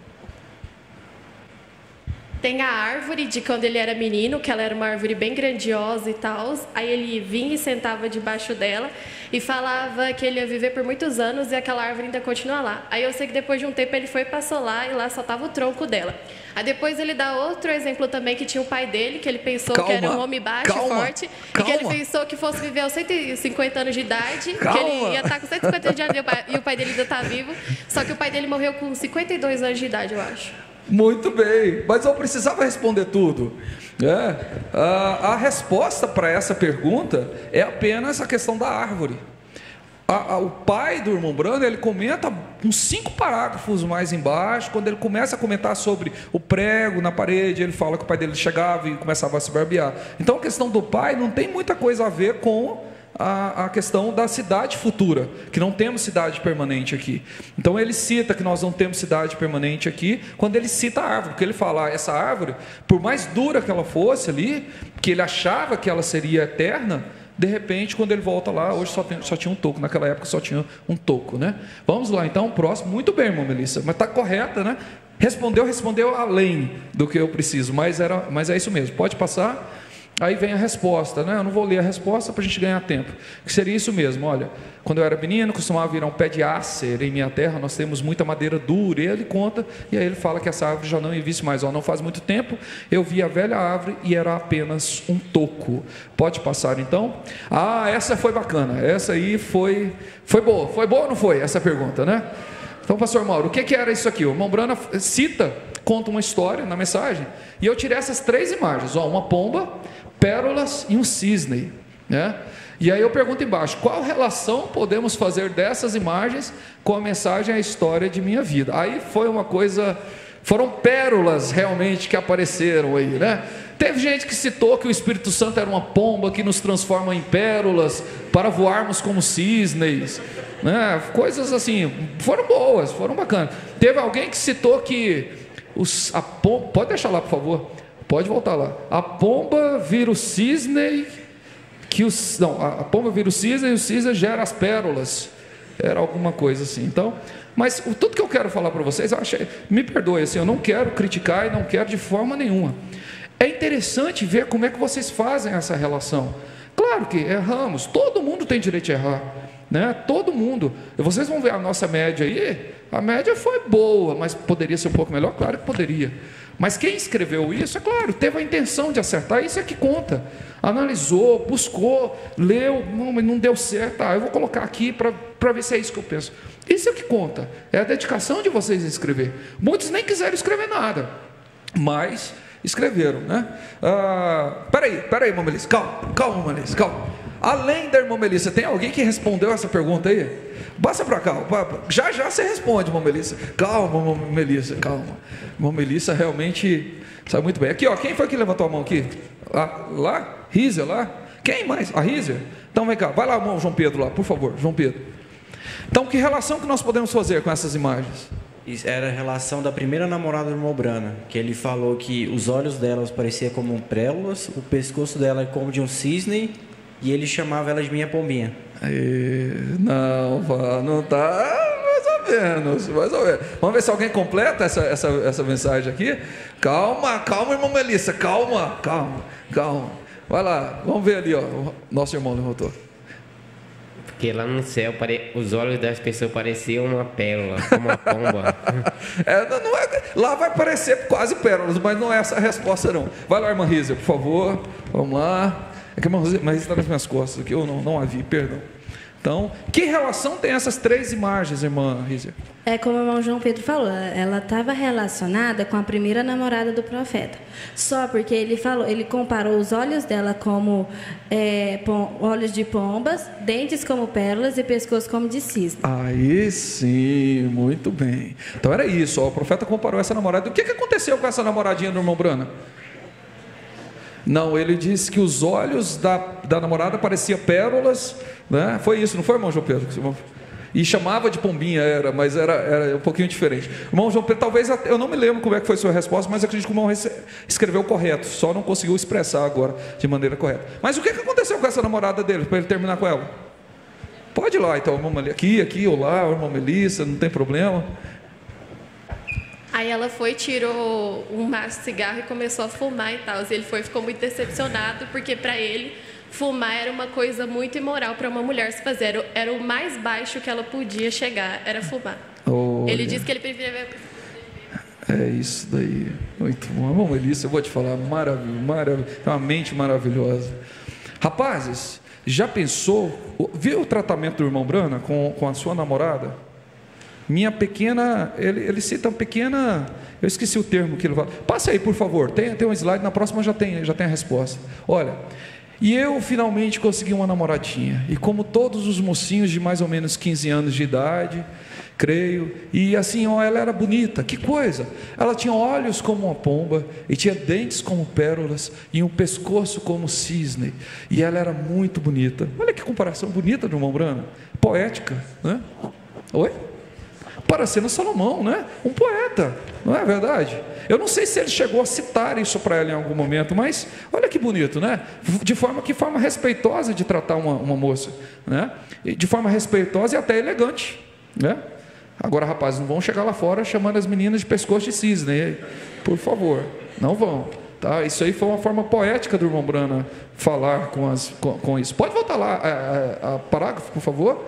Tem a árvore de quando ele era menino, que ela era uma árvore bem grandiosa e tal. Aí ele vinha e sentava debaixo dela e falava que ele ia viver por muitos anos e aquela árvore ainda continua lá. Aí eu sei que depois de um tempo ele foi e passou lá e lá só estava o tronco dela. Aí depois ele dá outro exemplo também, que tinha o pai dele, que ele pensou calma, que era um homem baixo e forte, calma. E que ele pensou que fosse viver aos cento e cinquenta anos de idade, calma. Que ele ia estar com cento e cinquenta anos de idade e o pai dele ainda está vivo, só que o pai dele morreu com cinquenta e dois anos de idade, eu acho. Muito bem, mas eu precisava responder tudo. É, a, a resposta para essa pergunta é apenas a questão da árvore. A, a, o pai do irmão Brana, ele comenta uns cinco parágrafos mais embaixo, quando ele começa a comentar sobre o prego na parede, ele fala que o pai dele chegava e começava a se barbear. Então a questão do pai não tem muita coisa a ver com a, a questão da cidade futura, que não temos cidade permanente aqui. Então ele cita que nós não temos cidade permanente aqui, quando ele cita a árvore, porque ele fala, essa árvore, por mais dura que ela fosse ali, que ele achava que ela seria eterna, de repente, quando ele volta lá, hoje só, tem, só tinha um toco, naquela época só tinha um toco, né? Vamos lá, então, próximo, muito bem, irmã Melissa, mas está correta, né? Respondeu, respondeu além do que eu preciso, mas, era, mas é isso mesmo, pode passar. Aí vem a resposta, né? Eu não vou ler a resposta para a gente ganhar tempo. Que seria isso mesmo, olha, quando eu era menino, costumava virar um pé de ácer em minha terra, nós temos muita madeira dura, e ele conta, e aí ele fala que essa árvore já não existe mais. Ó, não faz muito tempo, eu vi a velha árvore e era apenas um toco. Pode passar então? Ah, essa foi bacana, essa aí foi, foi boa, foi boa ou não foi? Essa pergunta, né? Então, pastor Mauro, o que, que era isso aqui? O irmão Brana cita, conta uma história na mensagem, e eu tirei essas três imagens, ó, uma pomba, pérolas e um cisne, né? E aí eu pergunto embaixo, qual relação podemos fazer dessas imagens com a mensagem, a história de minha vida? Aí foi uma coisa, foram pérolas realmente que apareceram aí, né? Teve gente que citou que o Espírito Santo era uma pomba que nos transforma em pérolas para voarmos como cisnes, né? Coisas assim, foram boas, foram bacanas. Teve alguém que citou que os, a pomba, pode deixar lá por favor, pode voltar lá, a pomba vira o cisne, que os, não, a pomba vira o cisne e o cisne gera as pérolas, era alguma coisa assim. Então, mas o, tudo que eu quero falar para vocês, eu achei, me perdoe, assim, eu não quero criticar e não quero de forma nenhuma. É interessante ver como é que vocês fazem essa relação. Claro que erramos, todo mundo tem direito de errar, né? Todo mundo. Vocês vão ver a nossa média aí, a média foi boa, mas poderia ser um pouco melhor? Claro que poderia. Mas quem escreveu isso, é claro, teve a intenção de acertar, isso é que conta. Analisou, buscou, leu, não, mas não deu certo, ah, eu vou colocar aqui para ver se é isso que eu penso. Isso é que conta, é a dedicação de vocês em escrever. Muitos nem quiseram escrever nada, mas escreveram, né? Ah, peraí, peraí, irmã Melissa, calma, calma, irmã Melissa, calma. Além da irmã Melissa, tem alguém que respondeu essa pergunta aí? Passa para cá, já já você responde, irmã Melissa. Calma, irmã Melissa, calma. Irmã Melissa realmente sabe muito bem. Aqui, ó, quem foi que levantou a mão aqui? Lá, lá? Rízia, lá? Quem mais? A Rízia? Então vem cá, vai lá, irmão João Pedro lá, por favor, João Pedro. Então, que relação que nós podemos fazer com essas imagens? Isso era a relação da primeira namorada do irmão Brana, que ele falou que os olhos delas pareciam como pérolas, o pescoço dela é como de um cisne, e ele chamava ela de minha pombinha. E, não, não está mais ou menos, mais ou menos. Vamos ver se alguém completa essa, essa, essa mensagem aqui. Calma, calma, irmão Melissa, calma, calma, calma. Vai lá, vamos ver ali, ó. Nosso irmão levantou. Porque lá no céu, os olhos das pessoas pareciam uma pérola, como uma pomba. é, não é, lá vai parecer quase pérolas, mas não é essa a resposta não. Vai lá, irmã Rízia, por favor. Vamos lá. É que a irmã Rízia está nas minhas costas, aqui eu não, não a vi, perdão. Então, que relação tem essas três imagens, irmã Rízia? É como o irmão João Pedro falou, ela estava relacionada com a primeira namorada do profeta. Só porque ele falou, ele comparou os olhos dela como é, pom, olhos de pombas, dentes como pérolas e pescoço como de cisne. Aí sim, muito bem. Então era isso, ó, o profeta comparou essa namorada. O que, que aconteceu com essa namoradinha do irmão Brana? Não, ele disse que os olhos da, da namorada pareciam pérolas, né? Foi isso, não foi, irmão João Pedro? E chamava de pombinha, era, mas era, era um pouquinho diferente. Irmão João Pedro, talvez, eu não me lembro como é que foi a sua resposta, mas acredito que o irmão escreveu correto, só não conseguiu expressar agora de maneira correta. Mas o que aconteceu com essa namorada dele, para ele terminar com ela? Pode ir lá, então, irmão, aqui, aqui ou lá, irmão Melissa, não tem problema. Aí ela foi, tirou um maço de cigarro e começou a fumar e tal. E ele foi, ficou muito decepcionado, porque para ele, fumar era uma coisa muito imoral para uma mulher se fazer. Era, era o mais baixo que ela podia chegar, era fumar. Olha. Ele disse que ele preferia... É isso daí, muito bom. Irmão Melissa, eu vou te falar, maravilhoso, maravilhoso, uma mente maravilhosa. Rapazes, já pensou, viu o tratamento do irmão Brana com, com a sua namorada? Minha pequena, ele, ele cita uma pequena, eu esqueci o termo que ele fala. Passa aí, por favor, tem, tem um slide, na próxima já tem, já tem a resposta. Olha, e eu finalmente consegui uma namoradinha. E como todos os mocinhos de mais ou menos quinze anos de idade, creio. E assim, ó, ela era bonita, que coisa! Ela tinha olhos como uma pomba, e tinha dentes como pérolas, e um pescoço como cisne, e ela era muito bonita. Olha que comparação bonita do irmão Brana, poética, né? Oi? Parecendo Salomão, né? Um poeta, não é verdade? Eu não sei se ele chegou a citar isso para ela em algum momento, mas olha que bonito, né? De forma que forma respeitosa de tratar uma, uma moça, né? De forma respeitosa e até elegante, né? Agora, rapazes, não vão chegar lá fora chamando as meninas de pescoço de cisne, por favor, não vão. Tá? Isso aí foi uma forma poética do irmão Brana falar com, as, com, com isso. Pode voltar lá a, a, a parágrafo, por favor?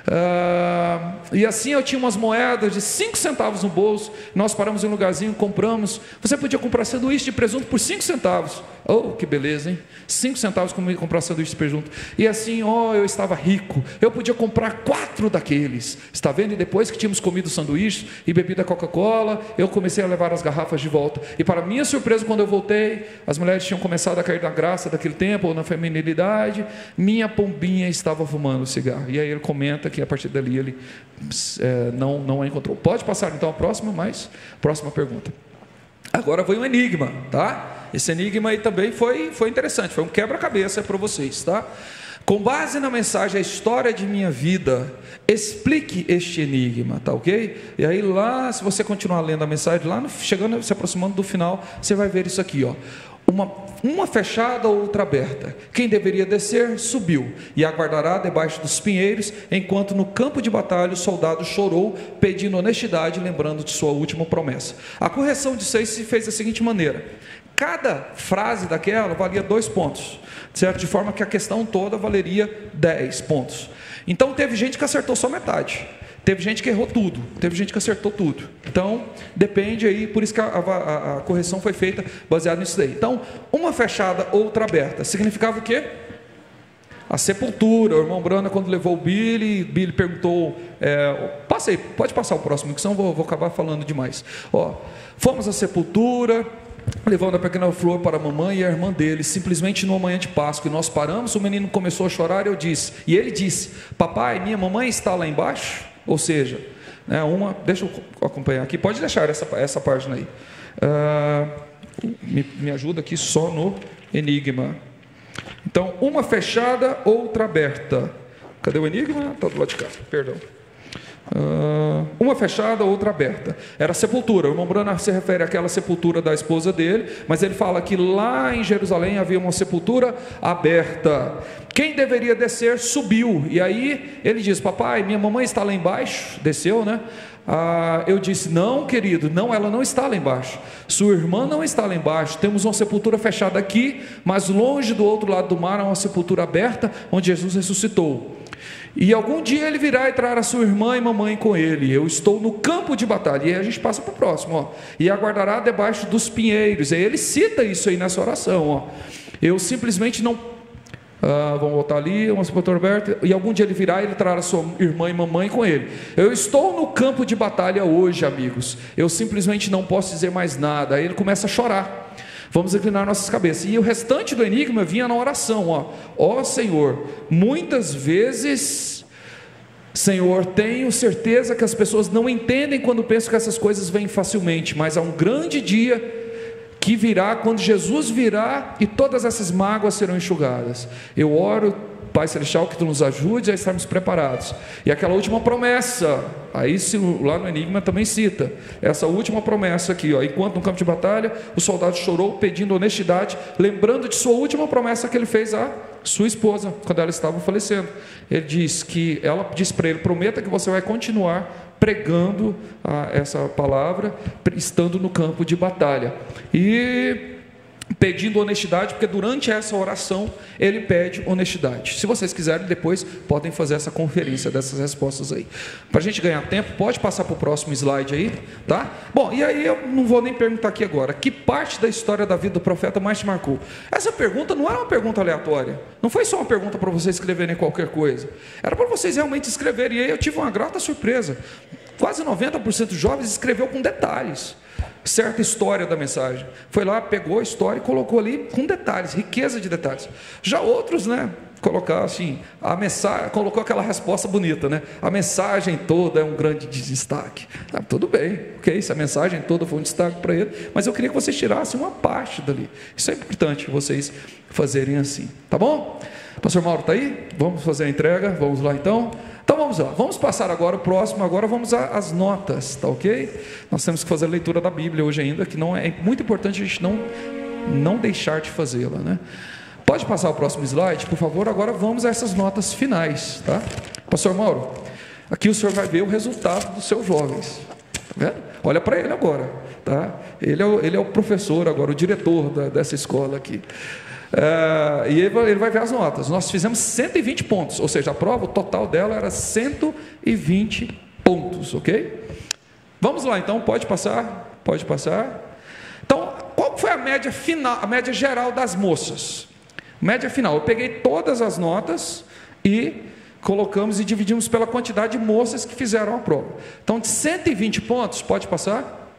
Uh, e assim eu tinha umas moedas de cinco centavos no bolso. Nós paramos em um lugarzinho, compramos. Você podia comprar sanduíche de presunto por cinco centavos. Oh, que beleza, hein? cinco centavos para comprar sanduíche de presunto. E assim, oh, eu estava rico. Eu podia comprar quatro daqueles. Está vendo? E depois que tínhamos comido sanduíche e bebido a Coca-Cola, eu comecei a levar as garrafas de volta. E para minha surpresa, quando eu voltei, as mulheres tinham começado a cair na graça daquele tempo, ou na feminilidade. Minha pombinha estava fumando cigarro. E aí ele comenta que a partir dali ele é, não, não a encontrou. Pode passar então a próxima, mas próxima pergunta. Agora foi um enigma, tá? Esse enigma aí também foi, foi interessante, foi um quebra-cabeça para vocês, tá? Com base na mensagem A História de Minha Vida, explique este enigma, tá ok? E aí lá, se você continuar lendo a mensagem, lá no, chegando, se aproximando do final, você vai ver isso aqui, ó. Uma, uma fechada, outra aberta. Quem deveria descer, subiu, e aguardará debaixo dos pinheiros, enquanto no campo de batalha o soldado chorou, pedindo honestidade, lembrando de sua última promessa. A correção disso aí se fez da seguinte maneira: cada frase daquela valia dois pontos, certo? De forma que a questão toda valeria dez pontos. Então teve gente que acertou só metade. Teve gente que errou tudo, teve gente que acertou tudo. Então, depende aí, por isso que a, a, a correção foi feita baseada nisso daí. Então, uma fechada, outra aberta. Significava o quê? A sepultura. O irmão Brana, quando levou o Billy, Billy perguntou... É, passa aí, pode passar o próximo, que senão vou, vou acabar falando demais. Ó, fomos à sepultura... levando a pequena flor para a mamãe e a irmã dele, simplesmente numa manhã de Páscoa, e nós paramos, o menino começou a chorar, e eu disse, e ele disse, papai, minha mamãe está lá embaixo? Ou seja, né, uma, deixa eu acompanhar aqui, pode deixar essa, essa página aí, uh, me, me ajuda aqui só no enigma. Então, uma fechada, outra aberta. Cadê o enigma? Está do lado de cá, perdão. Uh, uma fechada, outra aberta. Era sepultura. O irmão Brana se refere àquela sepultura da esposa dele, mas ele fala que lá em Jerusalém havia uma sepultura aberta. Quem deveria descer subiu. E aí ele diz, papai, minha mamãe está lá embaixo. Desceu, né? Ah, eu disse, não, querido, não, ela não está lá embaixo. Sua irmã não está lá embaixo. Temos uma sepultura fechada aqui, mas longe do outro lado do mar há uma sepultura aberta, onde Jesus ressuscitou. E algum dia ele virá e trará sua irmã e mamãe com ele. Eu estou no campo de batalha. E aí a gente passa para o próximo, ó. E aguardará debaixo dos pinheiros. E aí ele cita isso aí nessa oração, ó. Eu simplesmente não... Ah, vamos voltar ali, uma sepultura aberta. E algum dia ele virá e ele trará sua irmã e mamãe com ele. Eu estou no campo de batalha hoje, amigos. Eu simplesmente não posso dizer mais nada. Aí ele começa a chorar. Vamos inclinar nossas cabeças. E o restante do enigma vinha na oração, ó. Ó Senhor, muitas vezes, Senhor, tenho certeza que as pessoas não entendem quando pensam que essas coisas vêm facilmente, mas há um grande dia que virá, quando Jesus virá e todas essas mágoas serão enxugadas. Eu oro, Pai Celestial, que Tu nos ajude a estarmos preparados. E aquela última promessa, aí se, lá no enigma também cita, essa última promessa aqui, ó, enquanto no campo de batalha, o soldado chorou pedindo honestidade, lembrando de sua última promessa que ele fez à sua esposa, quando ela estava falecendo. Ele diz que, ela disse para ele, prometa que você vai continuar pregando ah, essa palavra, estando no campo de batalha. E... pedindo honestidade, porque durante essa oração ele pede honestidade. Se vocês quiserem, depois podem fazer essa conferência dessas respostas aí. Para a gente ganhar tempo, pode passar para o próximo slide aí, tá? Bom, e aí eu não vou nem perguntar aqui agora, que parte da história da vida do profeta mais te marcou? Essa pergunta não era uma pergunta aleatória, não foi só uma pergunta para vocês escreverem qualquer coisa, era para vocês realmente escreverem, e aí eu tive uma grata surpresa, quase noventa por cento dos jovens escreveu com detalhes. certa história da mensagem. Foi lá, pegou a história e colocou ali com detalhes, riqueza de detalhes. Já outros, né, colocar assim, a mensagem, colocou aquela resposta bonita, né? A mensagem toda é um grande destaque. Ah, tudo bem, ok, se a mensagem toda foi um destaque para ele, mas eu queria que vocês tirassem uma parte dali. Isso é importante vocês fazerem assim, tá bom? Pastor Mauro está aí? Vamos fazer a entrega? Vamos lá então? Então vamos lá, vamos passar agora o próximo, agora vamos às notas, tá ok? Nós temos que fazer a leitura da Bíblia hoje ainda, que não é, é muito importante a gente não, não deixar de fazê-la, né? Pode passar o próximo slide, por favor. Agora vamos a essas notas finais, tá? Pastor Mauro, aqui o senhor vai ver o resultado dos seus jovens, tá vendo? Olha para ele agora, tá? Ele é o, ele é o professor agora, o diretor da, dessa escola aqui. Uh, e ele vai, ele vai ver as notas. Nós fizemos cento e vinte pontos, ou seja, a prova, o total dela era cento e vinte pontos, ok? Vamos lá então, pode passar, pode passar. Então, qual foi a média final, a média geral das moças? Média final, eu peguei todas as notas e colocamos e dividimos pela quantidade de moças que fizeram a prova. Então, de cento e vinte pontos, pode passar?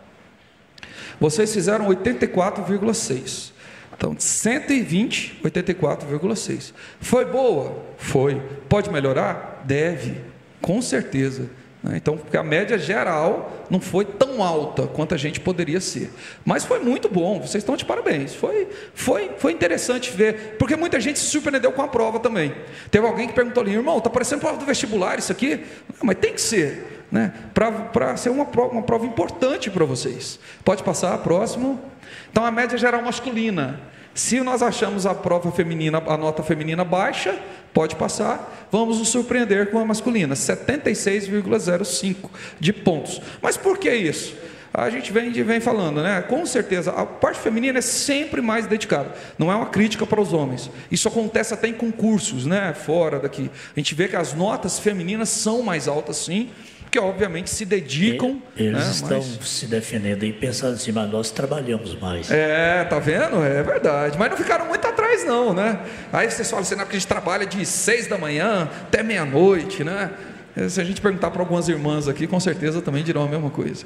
Vocês fizeram oitenta e quatro vírgula seis. Então, de cento e vinte, oitenta e quatro vírgula seis. Foi boa? Foi. Pode melhorar? Deve, com certeza. Então, porque a média geral não foi tão alta quanto a gente poderia ser. Mas foi muito bom, vocês estão de parabéns. Foi, foi, foi interessante ver, porque muita gente se surpreendeu com a prova também. Teve alguém que perguntou ali, irmão, está parecendo prova do vestibular isso aqui? Não, mas tem que ser, né? Para ser uma prova, uma prova importante para vocês. Pode passar, próximo. Então, a média geral masculina. Se nós achamos a prova feminina, a nota feminina baixa, pode passar, vamos nos surpreender com a masculina, setenta e seis vírgula zero cinco de pontos. Mas por que isso? A gente vem, vem falando, né? Com certeza, a parte feminina é sempre mais dedicada. Não é uma crítica para os homens. Isso acontece até em concursos, né? Fora daqui. A gente vê que as notas femininas são mais altas, sim, que obviamente se dedicam. Eles né, estão mas... se defendendo e pensando assim, mas nós trabalhamos mais. É, tá vendo? É verdade. Mas não ficaram muito atrás, não, né? Aí vocês falam assim, não, porque a gente trabalha de seis da manhã até meia-noite, né? Se a gente perguntar para algumas irmãs aqui, com certeza também dirão a mesma coisa.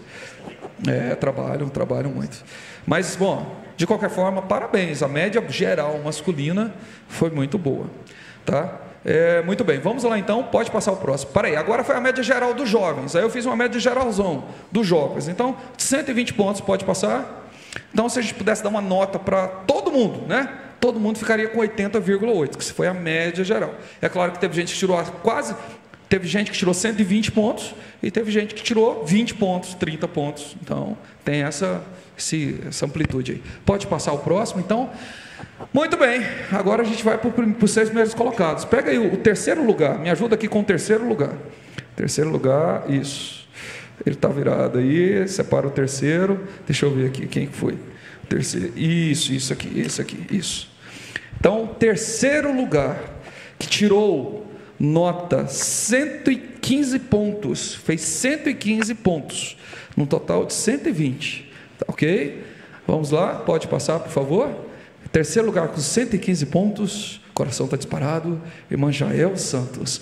É, trabalham, trabalham muito. Mas, bom, de qualquer forma, parabéns. A média geral masculina foi muito boa, tá? É, muito bem, vamos lá então, pode passar o próximo. Para aí, agora foi a média geral dos jovens. Aí eu fiz uma média geralzão dos jovens. Então, cento e vinte pontos, pode passar. Então, se a gente pudesse dar uma nota para todo mundo, né? Todo mundo ficaria com oitenta vírgula oito, que foi a média geral. É claro que teve gente que tirou quase, teve gente que tirou cento e vinte pontos e teve gente que tirou vinte pontos, trinta pontos. Então, tem essa, esse, essa amplitude aí. Pode passar o próximo, então. Muito bem, agora a gente vai para os seis primeiros colocados. Pega aí o, o terceiro lugar, me ajuda aqui com o terceiro lugar. Terceiro lugar, isso. Ele está virado aí, separa o terceiro. Deixa eu ver aqui quem foi. O terceiro, isso, isso aqui, isso aqui, isso. Então, terceiro lugar, que tirou nota cento e quinze pontos, fez cento e quinze pontos, num total de cento e vinte. Tá, ok? Vamos lá, pode passar, por favor. Terceiro lugar com cento e quinze pontos, o coração está disparado, irmã Jael Santos.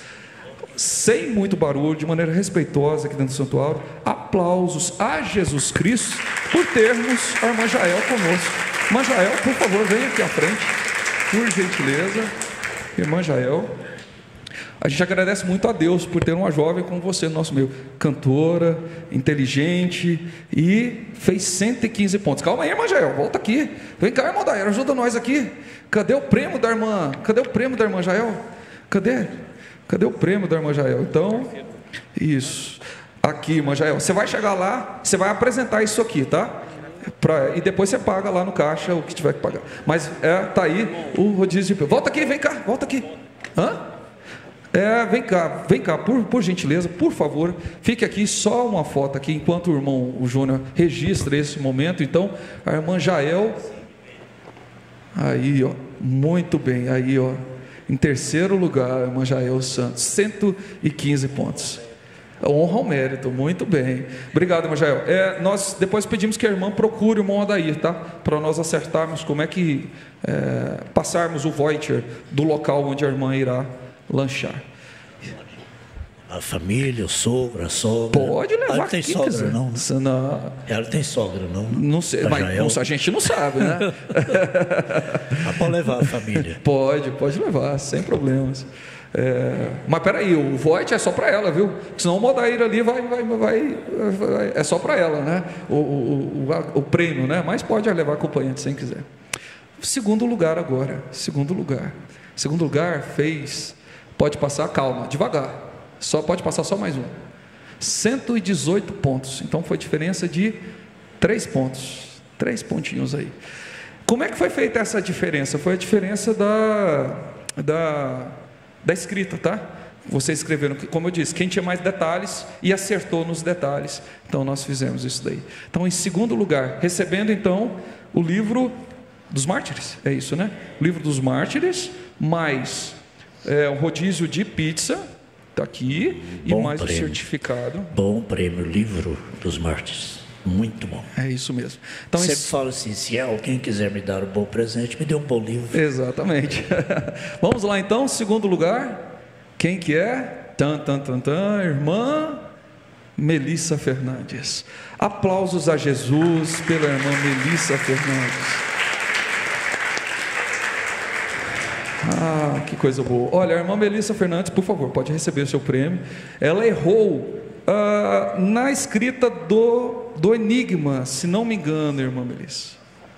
Sem muito barulho, de maneira respeitosa aqui dentro do santuário, aplausos a Jesus Cristo por termos a irmã Jael conosco. Irmã Jael, por favor, venha aqui à frente, por gentileza. Irmã Jael, a gente agradece muito a Deus por ter uma jovem como você no nosso meio, cantora, inteligente e fez cento e quinze pontos. Calma aí, irmã Jael, volta aqui. Vem cá, irmã Daíra, ajuda nós aqui. Cadê o prêmio da irmã? Cadê o prêmio da irmã Jael? Cadê? Cadê o prêmio da irmã Jael? Então, isso. Aqui, irmã Jael, você vai chegar lá, você vai apresentar isso aqui, tá? Pra, e depois você paga lá no caixa o que tiver que pagar. Mas é, tá aí o rodízio de... Volta aqui, vem cá, volta aqui. Hã? É, vem cá, vem cá, por, por gentileza, por favor, fique aqui só uma foto aqui, enquanto o irmão, o Júnior, registra esse momento. Então, a irmã Jael, aí, ó, muito bem, aí, ó, em terceiro lugar, a irmã Jael Santos, cento e quinze pontos. Honra ao mérito, muito bem. Obrigado, irmã Jael. É, nós depois pedimos que a irmã procure o irmão Adair, tá? Para nós acertarmos como é que, é, passarmos o voucher do local onde a irmã irá lanchar. a família, o sogro, a sogra. Pode levar. Ela tem quem sogra, quiser. não? Né? Não. Ela tem sogra, não? Não sei, A mas Jael? não- a gente não sabe, né? Mas pode levar a família. Pode, pode levar, sem problemas. É, mas peraí, o Voit é só para ela, viu? Senão o Modair ali vai, vai, vai, vai- é só para ela, né? O, o, o, o prêmio, né? Mas pode levar acompanhante sem quiser. Segundo lugar agora, segundo lugar. Segundo lugar fez, pode passar, calma, devagar. Só pode passar só mais um. cento e dezoito pontos. Então foi diferença de três pontos. Três pontinhos aí. Como é que foi feita essa diferença? Foi a diferença da, da, da escrita, tá? Vocês escreveram, como eu disse, quem tinha mais detalhes e acertou nos detalhes. Então nós fizemos isso daí. Então, em segundo lugar, recebendo então o livro dos mártires, é isso, né? O livro dos mártires, mais é, um rodízio de pizza, está aqui, Bom e mais prêmio. o certificado. Bom prêmio, livro dos mártires. Muito bom. É isso mesmo. Então, Sempre isso- falo assim, se alguém quiser me dar um bom presente, me dê um bom livro. Exatamente. Vamos lá então, segundo lugar. Quem que é? Tan, tan, tan, tan, irmã Melissa Fernandes. Aplausos a Jesus pela irmã Melissa Fernandes. Ah, que coisa boa. Olha, a irmã Melissa Fernandes, por favor, pode receber o seu prêmio. Ela errou ah, na escrita do, do enigma, se não me engano, irmã Melissa.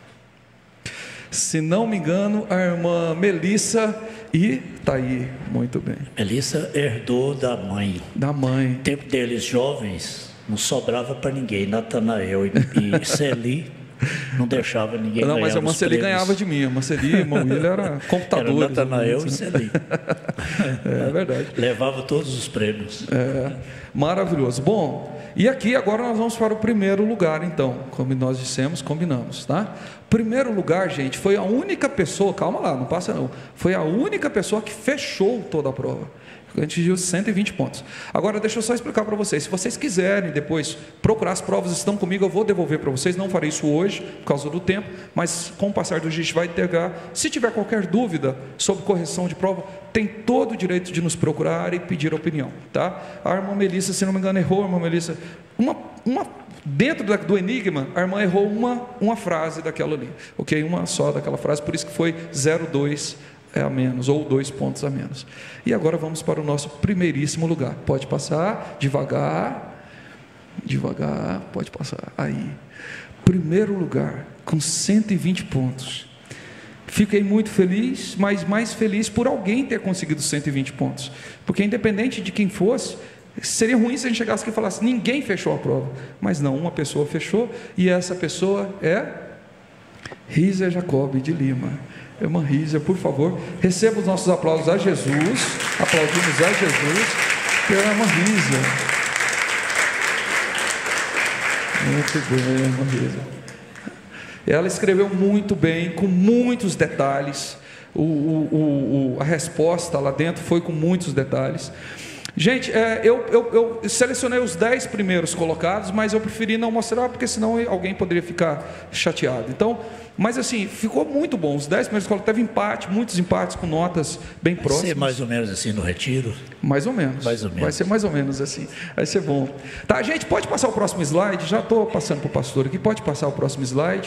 Se não me engano, a irmã Melissa, e está aí, muito bem. Melissa herdou da mãe. Da mãe. No tempo deles jovens, não sobrava para ninguém. Natanael e, e Celi não deixava ninguém Não, ganhar mas a irmã os Celi prêmios. ganhava de mim. A irmã Celi e a irmã William era computadores. Era Natanael e Celi. É verdade. Levava todos os prêmios. É, maravilhoso. Bom, e aqui agora nós vamos para o primeiro lugar, então, como nós dissemos, combinamos, tá? Primeiro lugar, gente, foi a única pessoa, calma lá, não passa não, foi a única pessoa que fechou toda a prova. A gente viu cento e vinte pontos. Agora, deixa eu só explicar para vocês. Se vocês quiserem depois procurar as provas, estão comigo, eu vou devolver para vocês. Não farei isso hoje, por causa do tempo, mas com o passar do dia a gente vai pegar. Se tiver qualquer dúvida sobre correção de prova, tem todo o direito de nos procurar e pedir opinião, tá? A irmã Melissa, se não me engano, errou, a irmã Melissa. Uma, uma, dentro da, do enigma, a irmã errou uma, uma frase daquela ali, ok? Uma só daquela frase, por isso que foi zero vírgula dois é a menos, ou dois pontos a menos. E agora vamos para o nosso primeiríssimo lugar. Pode passar, devagar, devagar, pode passar. Aí, primeiro lugar, com cento e vinte pontos. Fiquei muito feliz, mas mais feliz por alguém ter conseguido cento e vinte pontos. Porque independente de quem fosse, seria ruim se a gente chegasse aqui e falasse, ninguém fechou a prova. Mas não, uma pessoa fechou, e essa pessoa é Rízia Jacob de Lima. Irmã Rízia, por favor, receba os nossos aplausos a Jesus. Aplaudimos a Jesus pela irmã Rízia. Muito bem, irmã Rízia. Ela escreveu muito bem, com muitos detalhes. O, o, o, a resposta lá dentro foi com muitos detalhes. Gente, é, eu, eu, eu selecionei os dez primeiros colocados, mas eu preferi não mostrar, porque senão alguém poderia ficar chateado. Então, mas assim, ficou muito bom. Os dez primeiros colocados, teve empate, muitos empates com notas bem Vai próximas. ser mais ou menos assim no retiro? Mais ou menos. Mais ou menos. Vai ser mais ou menos assim. Vai ser bom. Tá, gente, pode passar o próximo slide? Já estou passando para o pastor aqui. Pode passar o próximo slide?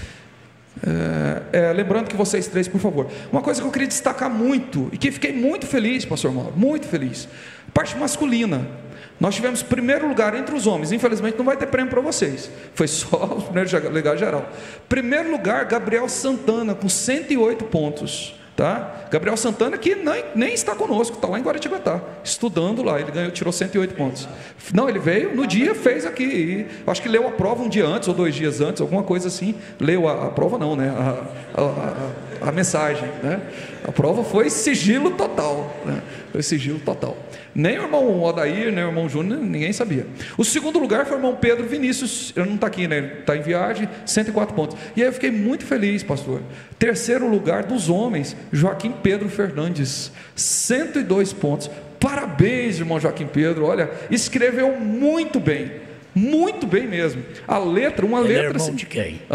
É, é, lembrando que vocês três, por favor. Uma coisa que eu queria destacar muito, e que fiquei muito feliz, pastor Mauro, muito feliz. Parte masculina. Nós tivemos primeiro lugar entre os homens. Infelizmente não vai ter prêmio para vocês. Foi só o primeiro lugar geral. Primeiro lugar, Gabriel Santana, com cento e oito pontos. Tá? Gabriel Santana, que nem, nem está conosco, está lá em Guaratinguetá, estudando lá. Ele ganhou, tirou cento e oito pontos. Não, ele veio no dia, fez aqui. E acho que leu a prova um dia antes ou dois dias antes, alguma coisa assim. Leu a, a prova, não, né? A, a, a, a mensagem. Né? A prova foi sigilo total. Né? Foi sigilo total. Nem o irmão Odair, nem o irmão Júnior, ninguém sabia. O segundo lugar foi o irmão Pedro Vinícius, ele não está aqui, né? Ele está em viagem, cento e quatro pontos. E aí eu fiquei muito feliz, pastor. Terceiro lugar dos homens, Joaquim Pedro Fernandes, cento e dois pontos. Parabéns, irmão Joaquim Pedro, olha, escreveu muito bem, muito bem mesmo. A letra, uma Ele letra... é irmão assim... de quem? Hã?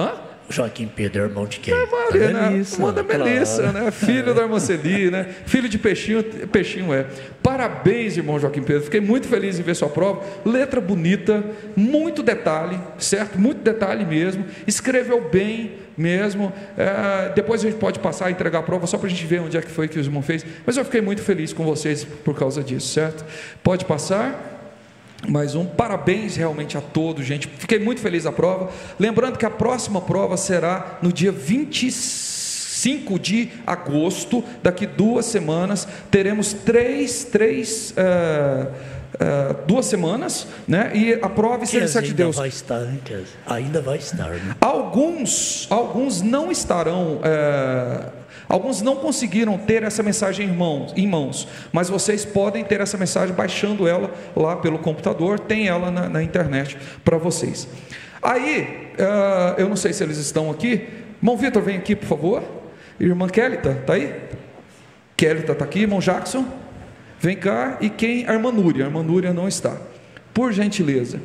Joaquim Pedro, irmão de quem? É Maria, né? Melissa, Irmã da Melissa, claro. né? Filho da irmã Celi, né? Filho de Peixinho, Peixinho é. Parabéns, irmão Joaquim Pedro. Fiquei muito feliz em ver sua prova. Letra bonita, muito detalhe, certo? Muito detalhe mesmo. Escreveu bem mesmo. É, depois a gente pode passar e entregar a prova só para a gente ver onde é que foi que o irmão fez. Mas eu fiquei muito feliz com vocês por causa disso, certo? Pode passar. Mais um, parabéns realmente a todos, gente. Fiquei muito feliz da prova. Lembrando que a próxima prova será no dia vinte e cinco de agosto, daqui duas semanas. Teremos três, três, uh, uh, duas semanas, né? E a prova será sete de Deus. Vai estar, hein, ainda vai estar, né? Alguns, alguns não estarão. Uh, Alguns não conseguiram ter essa mensagem em mãos, em mãos, mas vocês podem ter essa mensagem baixando ela lá pelo computador, tem ela na, na internet para vocês. Aí, uh, eu não sei se eles estão aqui. Irmão Vitor, vem aqui, por favor. Irmã Kelita, está aí? Kelita está aqui. Irmão Jackson, vem cá. E quem? A irmã Núria. A irmã Núria não está. Por gentileza.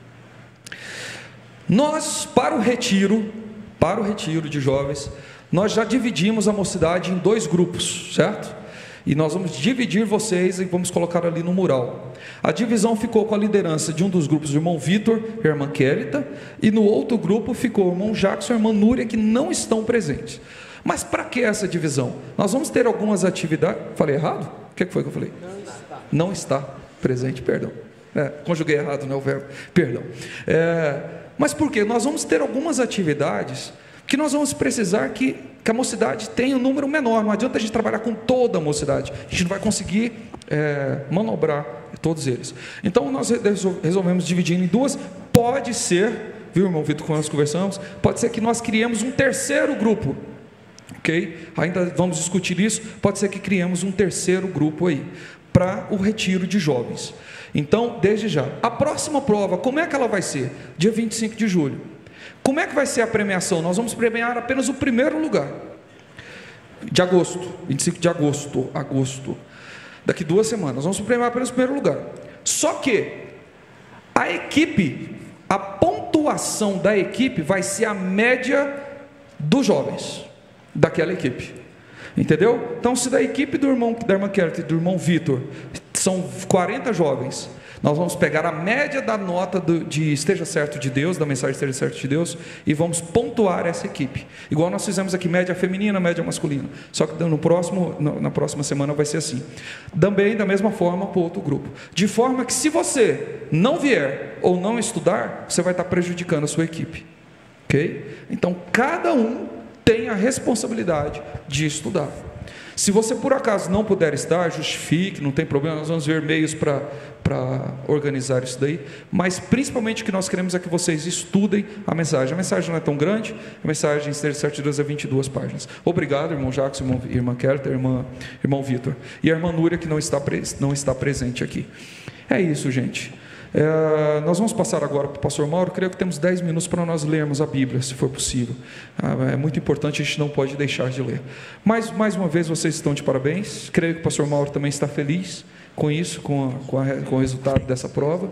Nós, para o retiro, para o retiro de jovens, nós já dividimos a mocidade em dois grupos, certo? E nós vamos dividir vocês e vamos colocar ali no mural. A divisão ficou com a liderança de um dos grupos, o irmão Vitor e a irmã Kelita, e no outro grupo ficou o irmão Jackson e a irmã Núria, que não estão presentes. Mas para que essa divisão? Nós vamos ter algumas atividades... Falei errado? O que foi que eu falei? Não está. Não está presente, perdão. É, conjuguei errado, né, o verbo. Perdão. É, mas por quê? Nós vamos ter algumas atividades que nós vamos precisar que, que a mocidade tenha um número menor. Não adianta a gente trabalhar com toda a mocidade, a gente não vai conseguir é, manobrar todos eles. Então nós resolvemos dividir em duas. Pode ser, viu, irmão Vitor, quando nós conversamos, pode ser que nós criemos um terceiro grupo, ok? Ainda vamos discutir isso. Pode ser que criemos um terceiro grupo aí para o retiro de jovens. Então, desde já, a próxima prova, como é que ela vai ser? Dia vinte e cinco de julho. Como é que vai ser a premiação? Nós vamos premiar apenas o primeiro lugar, de agosto, vinte e cinco de agosto, agosto, daqui duas semanas, nós vamos premiar apenas o primeiro lugar. Só que a equipe, a pontuação da equipe vai ser a média dos jovens, daquela equipe, entendeu? Então, se da equipe do irmão, da irmã Kelly e do irmão Vitor, são quarenta jovens, nós vamos pegar a média da nota do, de Esteja Certo de Deus, da mensagem Esteja Certo de Deus, e vamos pontuar essa equipe. Igual nós fizemos aqui, média feminina, média masculina. Só que no próximo, no, na próxima semana vai ser assim. Também da mesma forma para o outro grupo. De forma que se você não vier ou não estudar, você vai estar prejudicando a sua equipe. Ok? Então, cada um tem a responsabilidade de estudar. Se você por acaso não puder estar, justifique, não tem problema, nós vamos ver meios para para organizar isso daí, mas principalmente o que nós queremos é que vocês estudem a mensagem. A mensagem não é tão grande, a mensagem Esteja Certo de Deus é vinte e duas páginas. Obrigado, irmão Jackson, irmão, irmã Kelly, irmã, irmão Vitor, e a irmã Núria, que não está, não está presente aqui. É isso, gente. É, nós vamos passar agora para o pastor Mauro. Creio que temos dez minutos para nós lermos a Bíblia, se for possível. Ah, é muito importante, a gente não pode deixar de ler. Mas, mais uma vez, vocês estão de parabéns. Creio que o pastor Mauro também está feliz com isso, com, a, com, a, com o resultado dessa prova.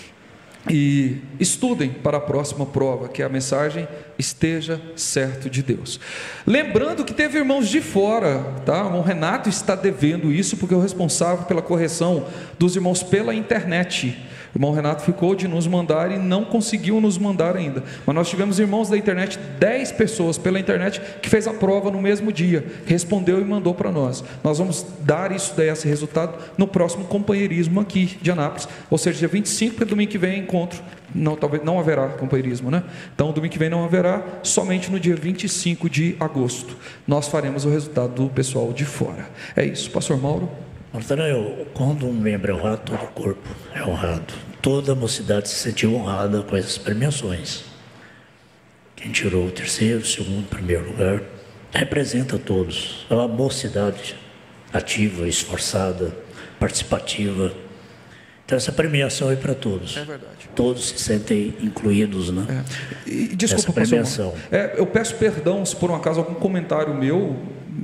E estudem para a próxima prova, que é a mensagem Esteja Certo de Deus. Lembrando que teve irmãos de fora, tá? O irmão Renato está devendo isso, porque é o responsável pela correção dos irmãos pela internet. O irmão Renato ficou de nos mandar e não conseguiu nos mandar ainda. Mas nós tivemos irmãos da internet, dez pessoas pela internet, que fez a prova no mesmo dia, respondeu e mandou para nós. Nós vamos dar isso daí, esse resultado, no próximo companheirismo aqui de Anápolis, ou seja, dia vinte e cinco, porque domingo que vem é encontro. Não, talvez não haverá companheirismo, né? Então, domingo que vem não haverá, somente no dia vinte e cinco de agosto. Nós faremos o resultado do pessoal de fora. É isso, pastor Mauro. Antônio, quando um membro é honrado, todo o corpo é honrado. Toda a mocidade se sentiu honrada com essas premiações. Quem tirou o terceiro, segundo, primeiro lugar, representa todos. É uma mocidade ativa, esforçada, participativa. Então essa premiação é para todos. É verdade. Todos se sentem incluídos, né? É. E, desculpa, essa premiação. É, eu peço perdão se por um acaso algum comentário meu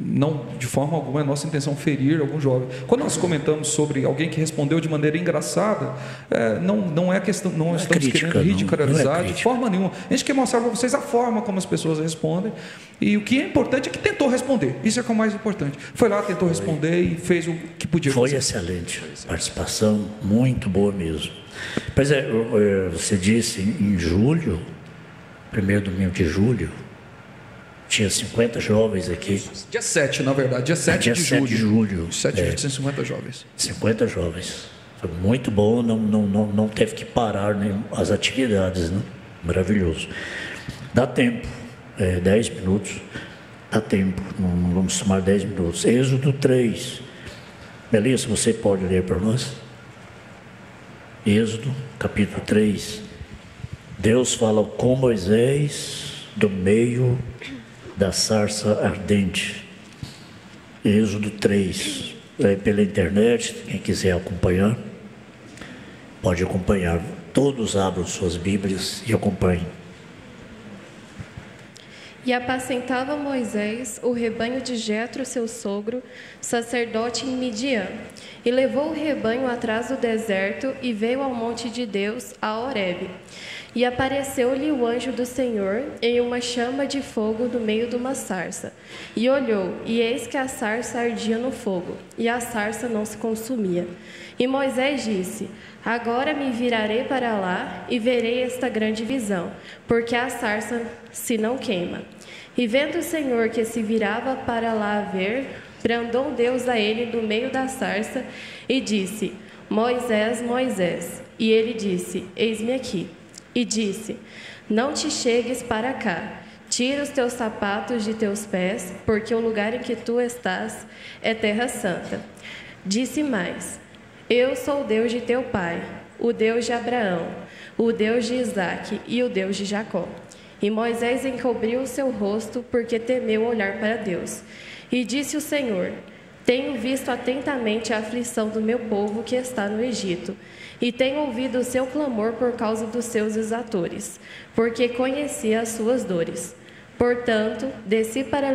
não, de forma alguma, é nossa intenção ferir algum jovem. Quando nós comentamos sobre alguém que respondeu de maneira engraçada, é, não, não é questão, não, não estamos é crítica, querendo ridicularizar é de forma nenhuma. A gente quer mostrar para vocês a forma como as pessoas respondem, e o que é importante é que tentou responder. Isso é que é o mais importante. Foi lá, tentou responder e fez o que podia Foi fazer. excelente. Participação muito boa mesmo. Pois é, você disse em julho, primeiro domingo de julho, tinha cinquenta jovens aqui. Dia sete, na verdade, dia sete dia de sete julho. de julho. sete é, de cinquenta jovens. cinquenta jovens. Foi muito bom, não, não, não, não teve que parar né, as atividades, né? Maravilhoso. Dá tempo, é, dez minutos, dá tempo, não, não vamos somar dez minutos. Êxodo três. Melissa, você pode ler para nós? Êxodo, capítulo três. Deus fala com Moisés do meio da sarça ardente. Êxodo três. É pela internet, quem quiser acompanhar, pode acompanhar. Todos abram suas Bíblias e acompanhem. E apacentava Moisés o rebanho de Jetro, seu sogro, sacerdote em Midian. E levou o rebanho atrás do deserto e veio ao monte de Deus, a Horebe. E apareceu-lhe o anjo do Senhor em uma chama de fogo no meio de uma sarça. E olhou, e eis que a sarça ardia no fogo, e a sarça não se consumia. E Moisés disse: Agora me virarei para lá e verei esta grande visão, porque a sarça se não queima. E vendo o Senhor que se virava para lá ver, brandou Deus a ele do meio da sarça e disse: Moisés, Moisés. E ele disse: Eis-me aqui. E disse: Não te chegues para cá, tira os teus sapatos de teus pés, porque o lugar em que tu estás é terra santa. Disse mais: Eu sou o Deus de teu pai, o Deus de Abraão, o Deus de Isaque e o Deus de Jacó. E Moisés encobriu o seu rosto, porque temeu olhar para Deus. E disse o Senhor: Tenho visto atentamente a aflição do meu povo que está no Egito, e tenho ouvido o seu clamor por causa dos seus exatores, porque conheci as suas dores. Portanto, desci para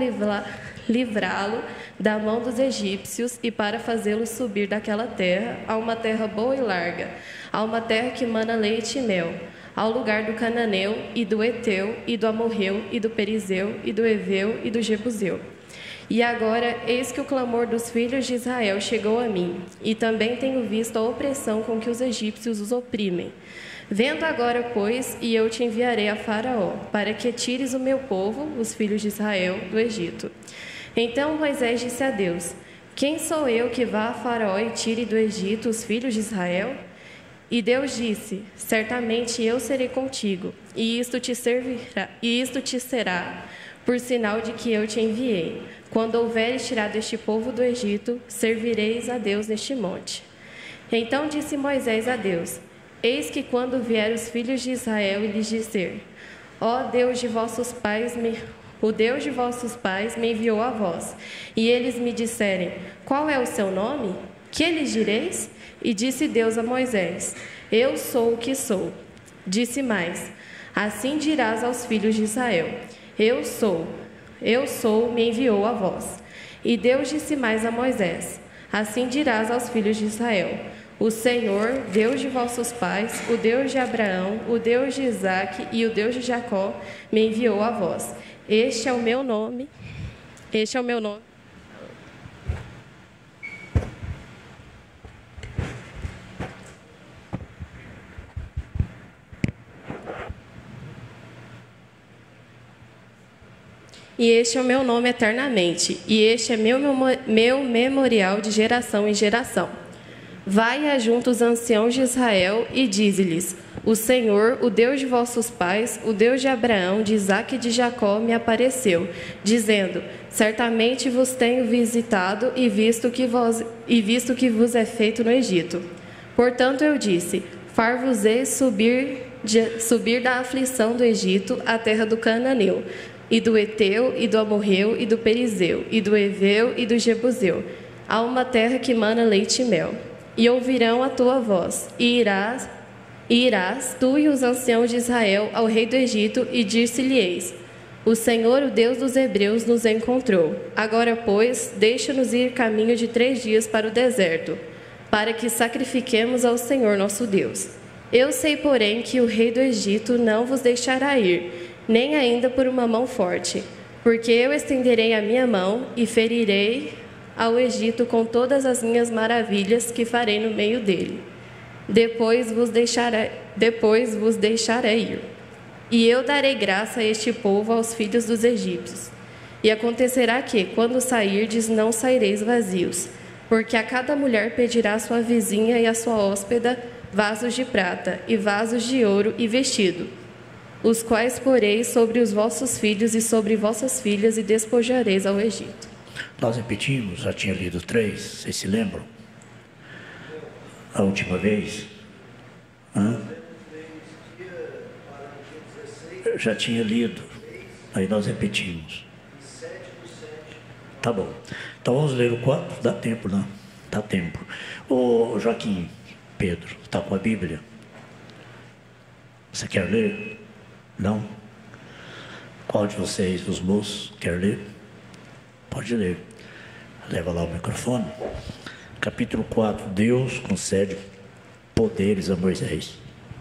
livrá-lo da mão dos egípcios e para fazê-lo subir daquela terra a uma terra boa e larga, a uma terra que mana leite e mel, ao lugar do cananeu e do eteu e do amorreu e do perizeu e do eveu e do jebuseu. E agora, eis que o clamor dos filhos de Israel chegou a mim, e também tenho visto a opressão com que os egípcios os oprimem. Vendo agora, pois, e eu te enviarei a Faraó, para que tires o meu povo, os filhos de Israel, do Egito. Então Moisés disse a Deus: Quem sou eu que vá a Faraó e tire do Egito os filhos de Israel? E Deus disse: Certamente eu serei contigo, e isto te servirá, e isto te será por sinal de que eu te enviei. Quando houveres tirado este povo do Egito, servireis a Deus neste monte. Então disse Moisés a Deus: Eis que quando vier os filhos de Israel e lhes dizer: Ó Deus de vossos pais, me... o Deus de vossos pais me enviou a vós, e eles me disserem: Qual é o seu nome? Que lhes direis? E disse Deus a Moisés: Eu sou o que sou. Disse mais: Assim dirás aos filhos de Israel: Eu sou, eu sou, me enviou a vós. E Deus disse mais a Moisés: Assim dirás aos filhos de Israel: O Senhor, Deus de vossos pais, o Deus de Abraão, o Deus de Isaque e o Deus de Jacó, me enviou a vós. Este é o meu nome, este é o meu nome. E este é o meu nome eternamente, e este é meu, meu memorial de geração em geração. Vai e ajunta os anciãos de Israel e dize-lhes: O Senhor, o Deus de vossos pais, o Deus de Abraão, de Isaque e de Jacó, me apareceu, dizendo: Certamente vos tenho visitado e visto que vos, e visto que vos é feito no Egito. Portanto eu disse: Far-vos-ei subir, de, subir da aflição do Egito à terra do Cananeu, e do Eteu, e do Amorreu, e do Perizeu, e do Eveu, e do Jebuseu, a uma terra que mana leite e mel. E ouvirão a tua voz, e irás, e irás tu e os anciãos de Israel ao rei do Egito, e dir-se-lhe-eis: O Senhor, o Deus dos hebreus, nos encontrou. Agora, pois, deixa-nos ir caminho de três dias para o deserto, para que sacrifiquemos ao Senhor nosso Deus. Eu sei, porém, que o rei do Egito não vos deixará ir, nem ainda por uma mão forte, porque eu estenderei a minha mão e ferirei ao Egito com todas as minhas maravilhas que farei no meio dele. Depois vos deixarei, depois vos deixarei ir. E eu darei graça a este povo, aos filhos dos egípcios. E acontecerá que, quando sairdes, não saireis vazios, porque a cada mulher pedirá à sua vizinha e à sua hóspeda vasos de prata, e vasos de ouro e vestido, os quais poreis sobre os vossos filhos e sobre vossas filhas, e despojareis ao Egito. Nós repetimos, já tinha lido três, vocês se lembram? A última vez? Hã? Eu já tinha lido, aí nós repetimos. Tá bom. Então vamos ler o quatro, dá tempo, não? Dá tempo. Ô Joaquim, Pedro, está com a Bíblia? Você quer ler? Não? Qual de vocês, os moços, quer ler? Pode ler. Leva lá o microfone. Capítulo quatro. Deus concede poderes a Moisés.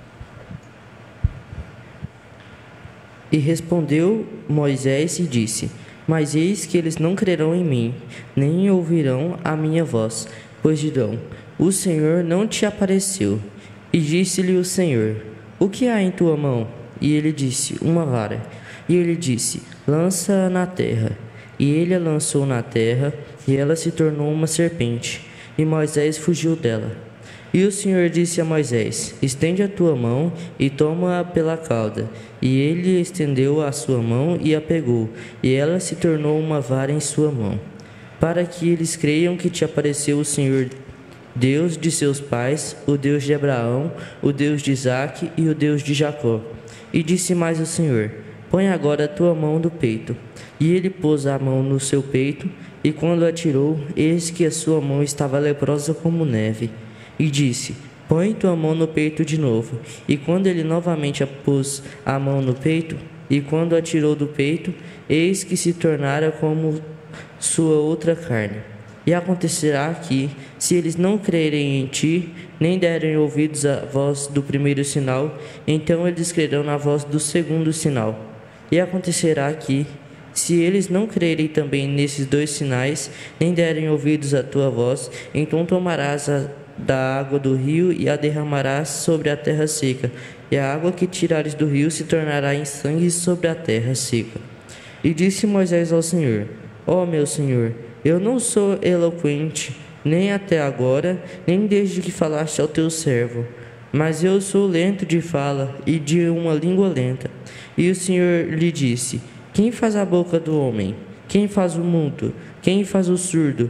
E respondeu Moisés e disse: Mas eis que eles não crerão em mim, nem ouvirão a minha voz, pois dirão: O Senhor não te apareceu. E disse-lhe o Senhor: O que há em tua mão? E ele disse: Uma vara. E ele disse: Lança-a na terra. E ele a lançou na terra, e ela se tornou uma serpente. E Moisés fugiu dela. E o Senhor disse a Moisés: Estende a tua mão e toma-a pela cauda. E ele estendeu a sua mão e a pegou, e ela se tornou uma vara em sua mão, para que eles creiam que te apareceu o Senhor, Deus de seus pais, o Deus de Abraão, o Deus de Isaque e o Deus de Jacó. E disse mais o Senhor: Põe agora a tua mão no peito. E ele pôs a mão no seu peito, e quando a tirou, eis que a sua mão estava leprosa como neve. E disse: Põe tua mão no peito de novo. E quando ele novamente a pôs a mão no peito, e quando a tirou do peito, eis que se tornara como sua outra carne. E acontecerá que, se eles não crerem em ti, nem derem ouvidos à voz do primeiro sinal, então eles crerão na voz do segundo sinal. E acontecerá que, se eles não crerem também nesses dois sinais, nem derem ouvidos à tua voz, então tomarás a da água do rio e a derramarás sobre a terra seca, e a água que tirares do rio se tornará em sangue sobre a terra seca. E disse Moisés ao Senhor: Ó meu Senhor, eu não sou eloquente, nem até agora, nem desde que falaste ao teu servo, mas eu sou lento de fala e de uma língua lenta. E o Senhor lhe disse: Quem faz a boca do homem? Quem faz o mudo? Quem faz o surdo?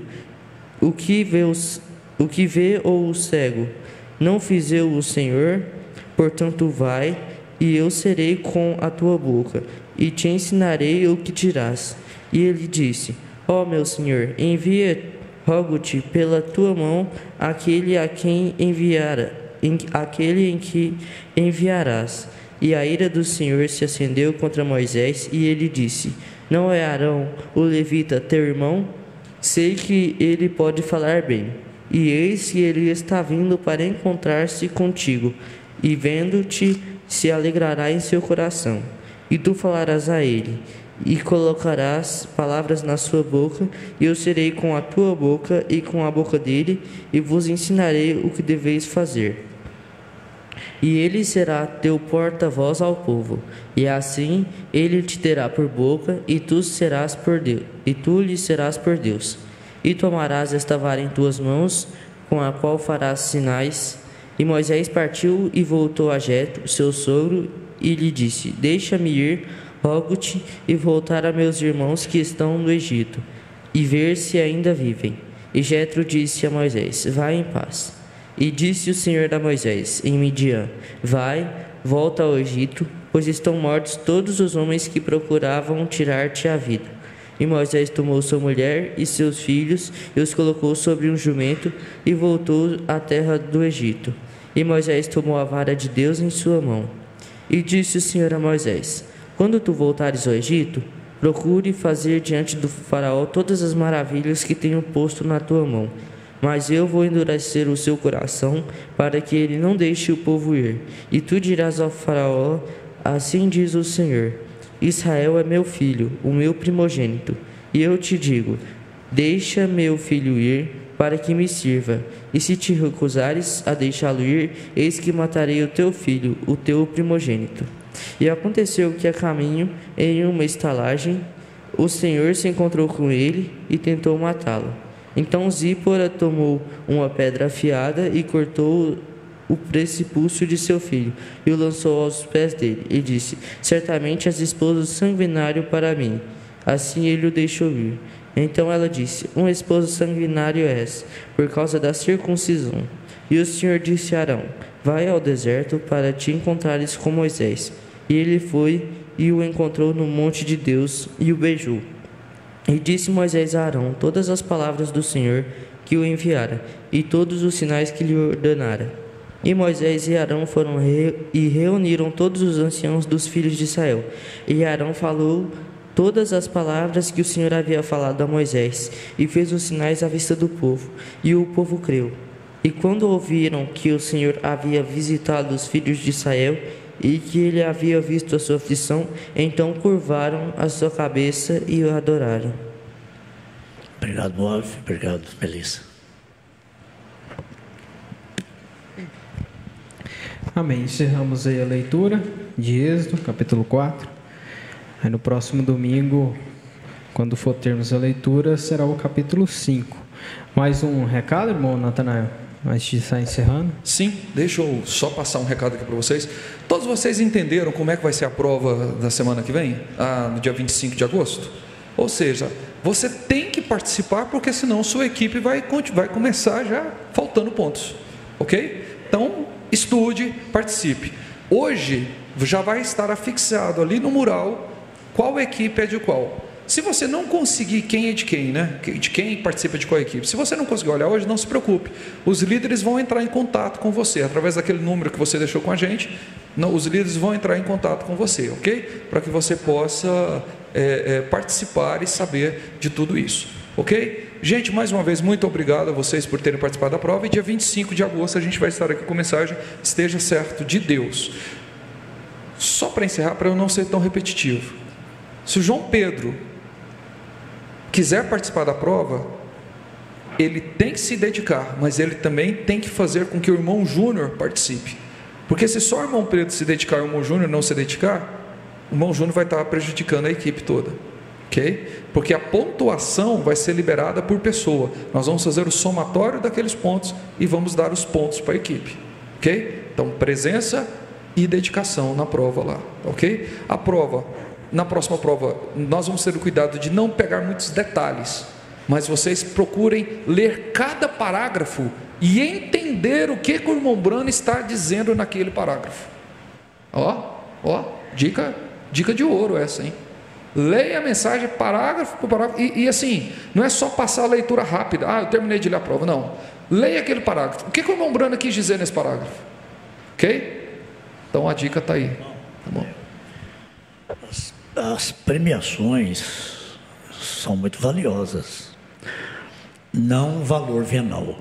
O que vê os O que vê ou o cego? Não fiz eu o Senhor? Portanto vai, e eu serei com a tua boca, e te ensinarei o que dirás. E ele disse: Ó meu Senhor, envia, rogo-te pela tua mão aquele a quem enviara, em, aquele em que enviarás. E a ira do Senhor se acendeu contra Moisés, e ele disse: Não é Arão, o levita, teu irmão? Sei que ele pode falar bem. E eis que ele está vindo para encontrar-se contigo, e vendo-te se alegrará em seu coração. E tu falarás a ele, e colocarás palavras na sua boca, e eu serei com a tua boca e com a boca dele, e vos ensinarei o que deveis fazer. E ele será teu porta-voz ao povo, e assim ele te terá por boca, e tu serás por Deus, e tu lhe serás por Deus. E tomarás esta vara em tuas mãos, com a qual farás sinais. E Moisés partiu e voltou a Jetro, seu sogro, e lhe disse: Deixa-me ir, rogo-te, e voltar a meus irmãos que estão no Egito, e ver se ainda vivem. E Jetro disse a Moisés: Vai em paz. E disse o Senhor a Moisés, em Midian: Vai, volta ao Egito, pois estão mortos todos os homens que procuravam tirar-te a vida. E Moisés tomou sua mulher e seus filhos e os colocou sobre um jumento e voltou à terra do Egito. E Moisés tomou a vara de Deus em sua mão. E disse o Senhor a Moisés: Quando tu voltares ao Egito, procure fazer diante do faraó todas as maravilhas que tenho posto na tua mão. Mas eu vou endurecer o seu coração, para que ele não deixe o povo ir. E tu dirás ao faraó, assim diz o Senhor: Israel é meu filho, o meu primogênito. E eu te digo, deixa meu filho ir, para que me sirva. E se te recusares a deixá-lo ir, eis que matarei o teu filho, o teu primogênito. E aconteceu que a caminho, em uma estalagem, o Senhor se encontrou com ele e tentou matá-lo. Então Zípora tomou uma pedra afiada e cortou o precipúcio de seu filho e o lançou aos pés dele, e disse: certamente és esposo sanguinário para mim. Assim ele o deixou ir. Então ela disse: um esposo sanguinário és, por causa da circuncisão. E o Senhor disse a Arão: vai ao deserto para te encontrares com Moisés. E ele foi e o encontrou no monte de Deus e o beijou. E disse Moisés a Arão todas as palavras do Senhor que o enviara, e todos os sinais que lhe ordenara. E Moisés e Arão foram re... e reuniram todos os anciãos dos filhos de Israel. E Arão falou todas as palavras que o Senhor havia falado a Moisés, e fez os sinais à vista do povo, e o povo creu. E quando ouviram que o Senhor havia visitado os filhos de Israel, e que ele havia visto a sua aflição, então curvaram a sua cabeça e o adoraram. Obrigado, Moab. Obrigado, Melissa. Amém. Encerramos aí a leitura de Êxodo, capítulo quatro. Aí no próximo domingo, quando for termos a leitura, será o capítulo cinco. Mais um recado, irmão Natanael, antes de estar encerrando? Sim, deixa eu só passar um recado aqui para vocês. Todos vocês entenderam como é que vai ser a prova da semana que vem? Ah, no dia vinte e cinco de agosto? Ou seja, você tem que participar, porque senão sua equipe vai, vai começar já faltando pontos. Ok? Então, estude, participe. Hoje já vai estar afixado ali no mural qual equipe é de qual. Se você não conseguir quem é de quem, né? De quem participa de qual equipe. Se você não conseguir olhar hoje, não se preocupe. Os líderes vão entrar em contato com você, através daquele número que você deixou com a gente. Não, os líderes vão entrar em contato com você, ok? Para que você possa é, é, participar e saber de tudo isso, ok? Gente, mais uma vez, muito obrigado a vocês por terem participado da prova. E dia vinte e cinco de agosto a gente vai estar aqui com mensagem Esteja Certo de Deus. Só para encerrar, para eu não ser tão repetitivo. Se o João Pedro quiser participar da prova, ele tem que se dedicar, mas ele também tem que fazer com que o irmão Júnior participe. Porque se só o irmão Pedro se dedicar e o irmão Júnior não se dedicar, o irmão Júnior vai estar prejudicando a equipe toda. Ok? Porque a pontuação vai ser liberada por pessoa. Nós vamos fazer o somatório daqueles pontos e vamos dar os pontos para a equipe. Ok? Então, presença e dedicação na prova lá. Ok? A prova... Na próxima prova, nós vamos ter o cuidado de não pegar muitos detalhes, mas vocês procurem ler cada parágrafo e entender o que, que o irmão Brano está dizendo naquele parágrafo. Ó, ó, dica, dica de ouro essa, hein? Leia a mensagem parágrafo por parágrafo, e, e assim, não é só passar a leitura rápida. Ah, eu terminei de ler a prova, não. Leia aquele parágrafo. O que, que o irmão Brano quis dizer nesse parágrafo? Ok? Então a dica está aí. Tá bom? As, as premiações são muito valiosas. Não o valor venal,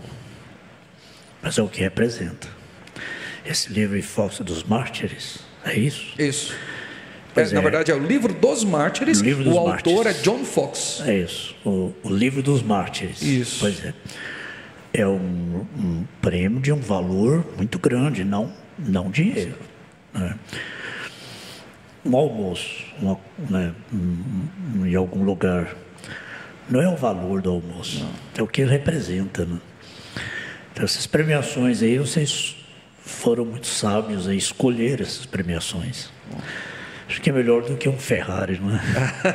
mas é o que representa. Esse livro Fox dos Mártires, é isso? Isso. É, na verdade é o livro dos Mártires, o, livro dos o Mártires. Autor é John Fox. É isso, o, o livro dos Mártires. Isso. Pois é. É um, um prêmio de um valor muito grande, não, não dinheiro. Né? Um almoço, uma, né, um, em algum lugar, não é o valor do almoço, não. É o que ele representa. Né? Então, essas premiações aí, vocês foram muito sábios a escolher essas premiações. Acho que é melhor do que um Ferrari, não é?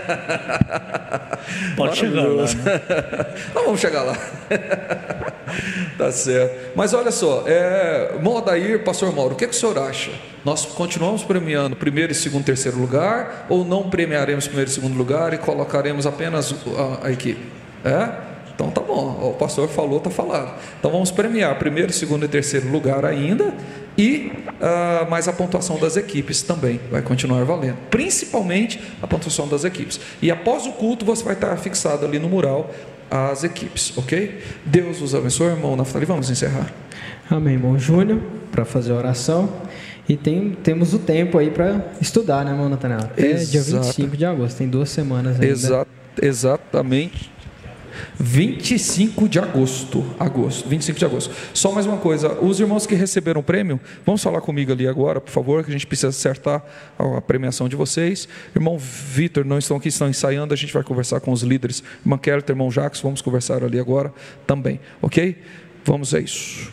Pode chegar lá, né? Não vamos chegar lá. Tá certo. Mas olha só, é, Modair, pastor Mauro, o que, que o senhor acha? Nós continuamos premiando primeiro, segundo, terceiro lugar, ou não premiaremos primeiro e segundo lugar e colocaremos apenas a, a equipe? É? Então tá bom, o pastor falou, tá falado. Então vamos premiar primeiro, segundo e terceiro lugar ainda, E uh, mais a pontuação das equipes também vai continuar valendo, principalmente a pontuação das equipes. E após o culto você vai estar fixado ali no mural as equipes, ok? Deus vos abençoe, irmão Naftali. Vamos encerrar. Amém, irmão Júnior, para fazer a oração. E tem, temos o tempo aí para estudar, né, irmão Natanael? Até Exato. dia vinte e cinco de agosto, tem duas semanas ainda. Exa exatamente. vinte e cinco de agosto, agosto, vinte e cinco de agosto. Só mais uma coisa, os irmãos que receberam o prêmio, vamos falar comigo ali agora, por favor, que a gente precisa acertar a premiação de vocês. Irmão Vitor, não estão aqui, estão ensaiando, a gente vai conversar com os líderes. Irmã Kelly, irmão Jacques, vamos conversar ali agora também, ok? Vamos a isso.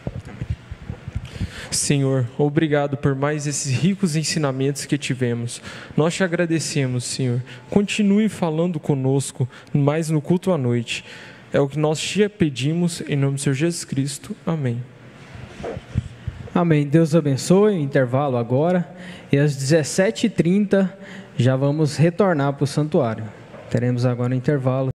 Senhor, obrigado por mais esses ricos ensinamentos que tivemos. Nós te agradecemos, Senhor. Continue falando conosco mais no culto à noite. É o que nós te pedimos em nome do Senhor Jesus Cristo. Amém. Amém. Deus abençoe. Intervalo agora. E às dezessete e trinta já vamos retornar para o santuário. Teremos agora um intervalo.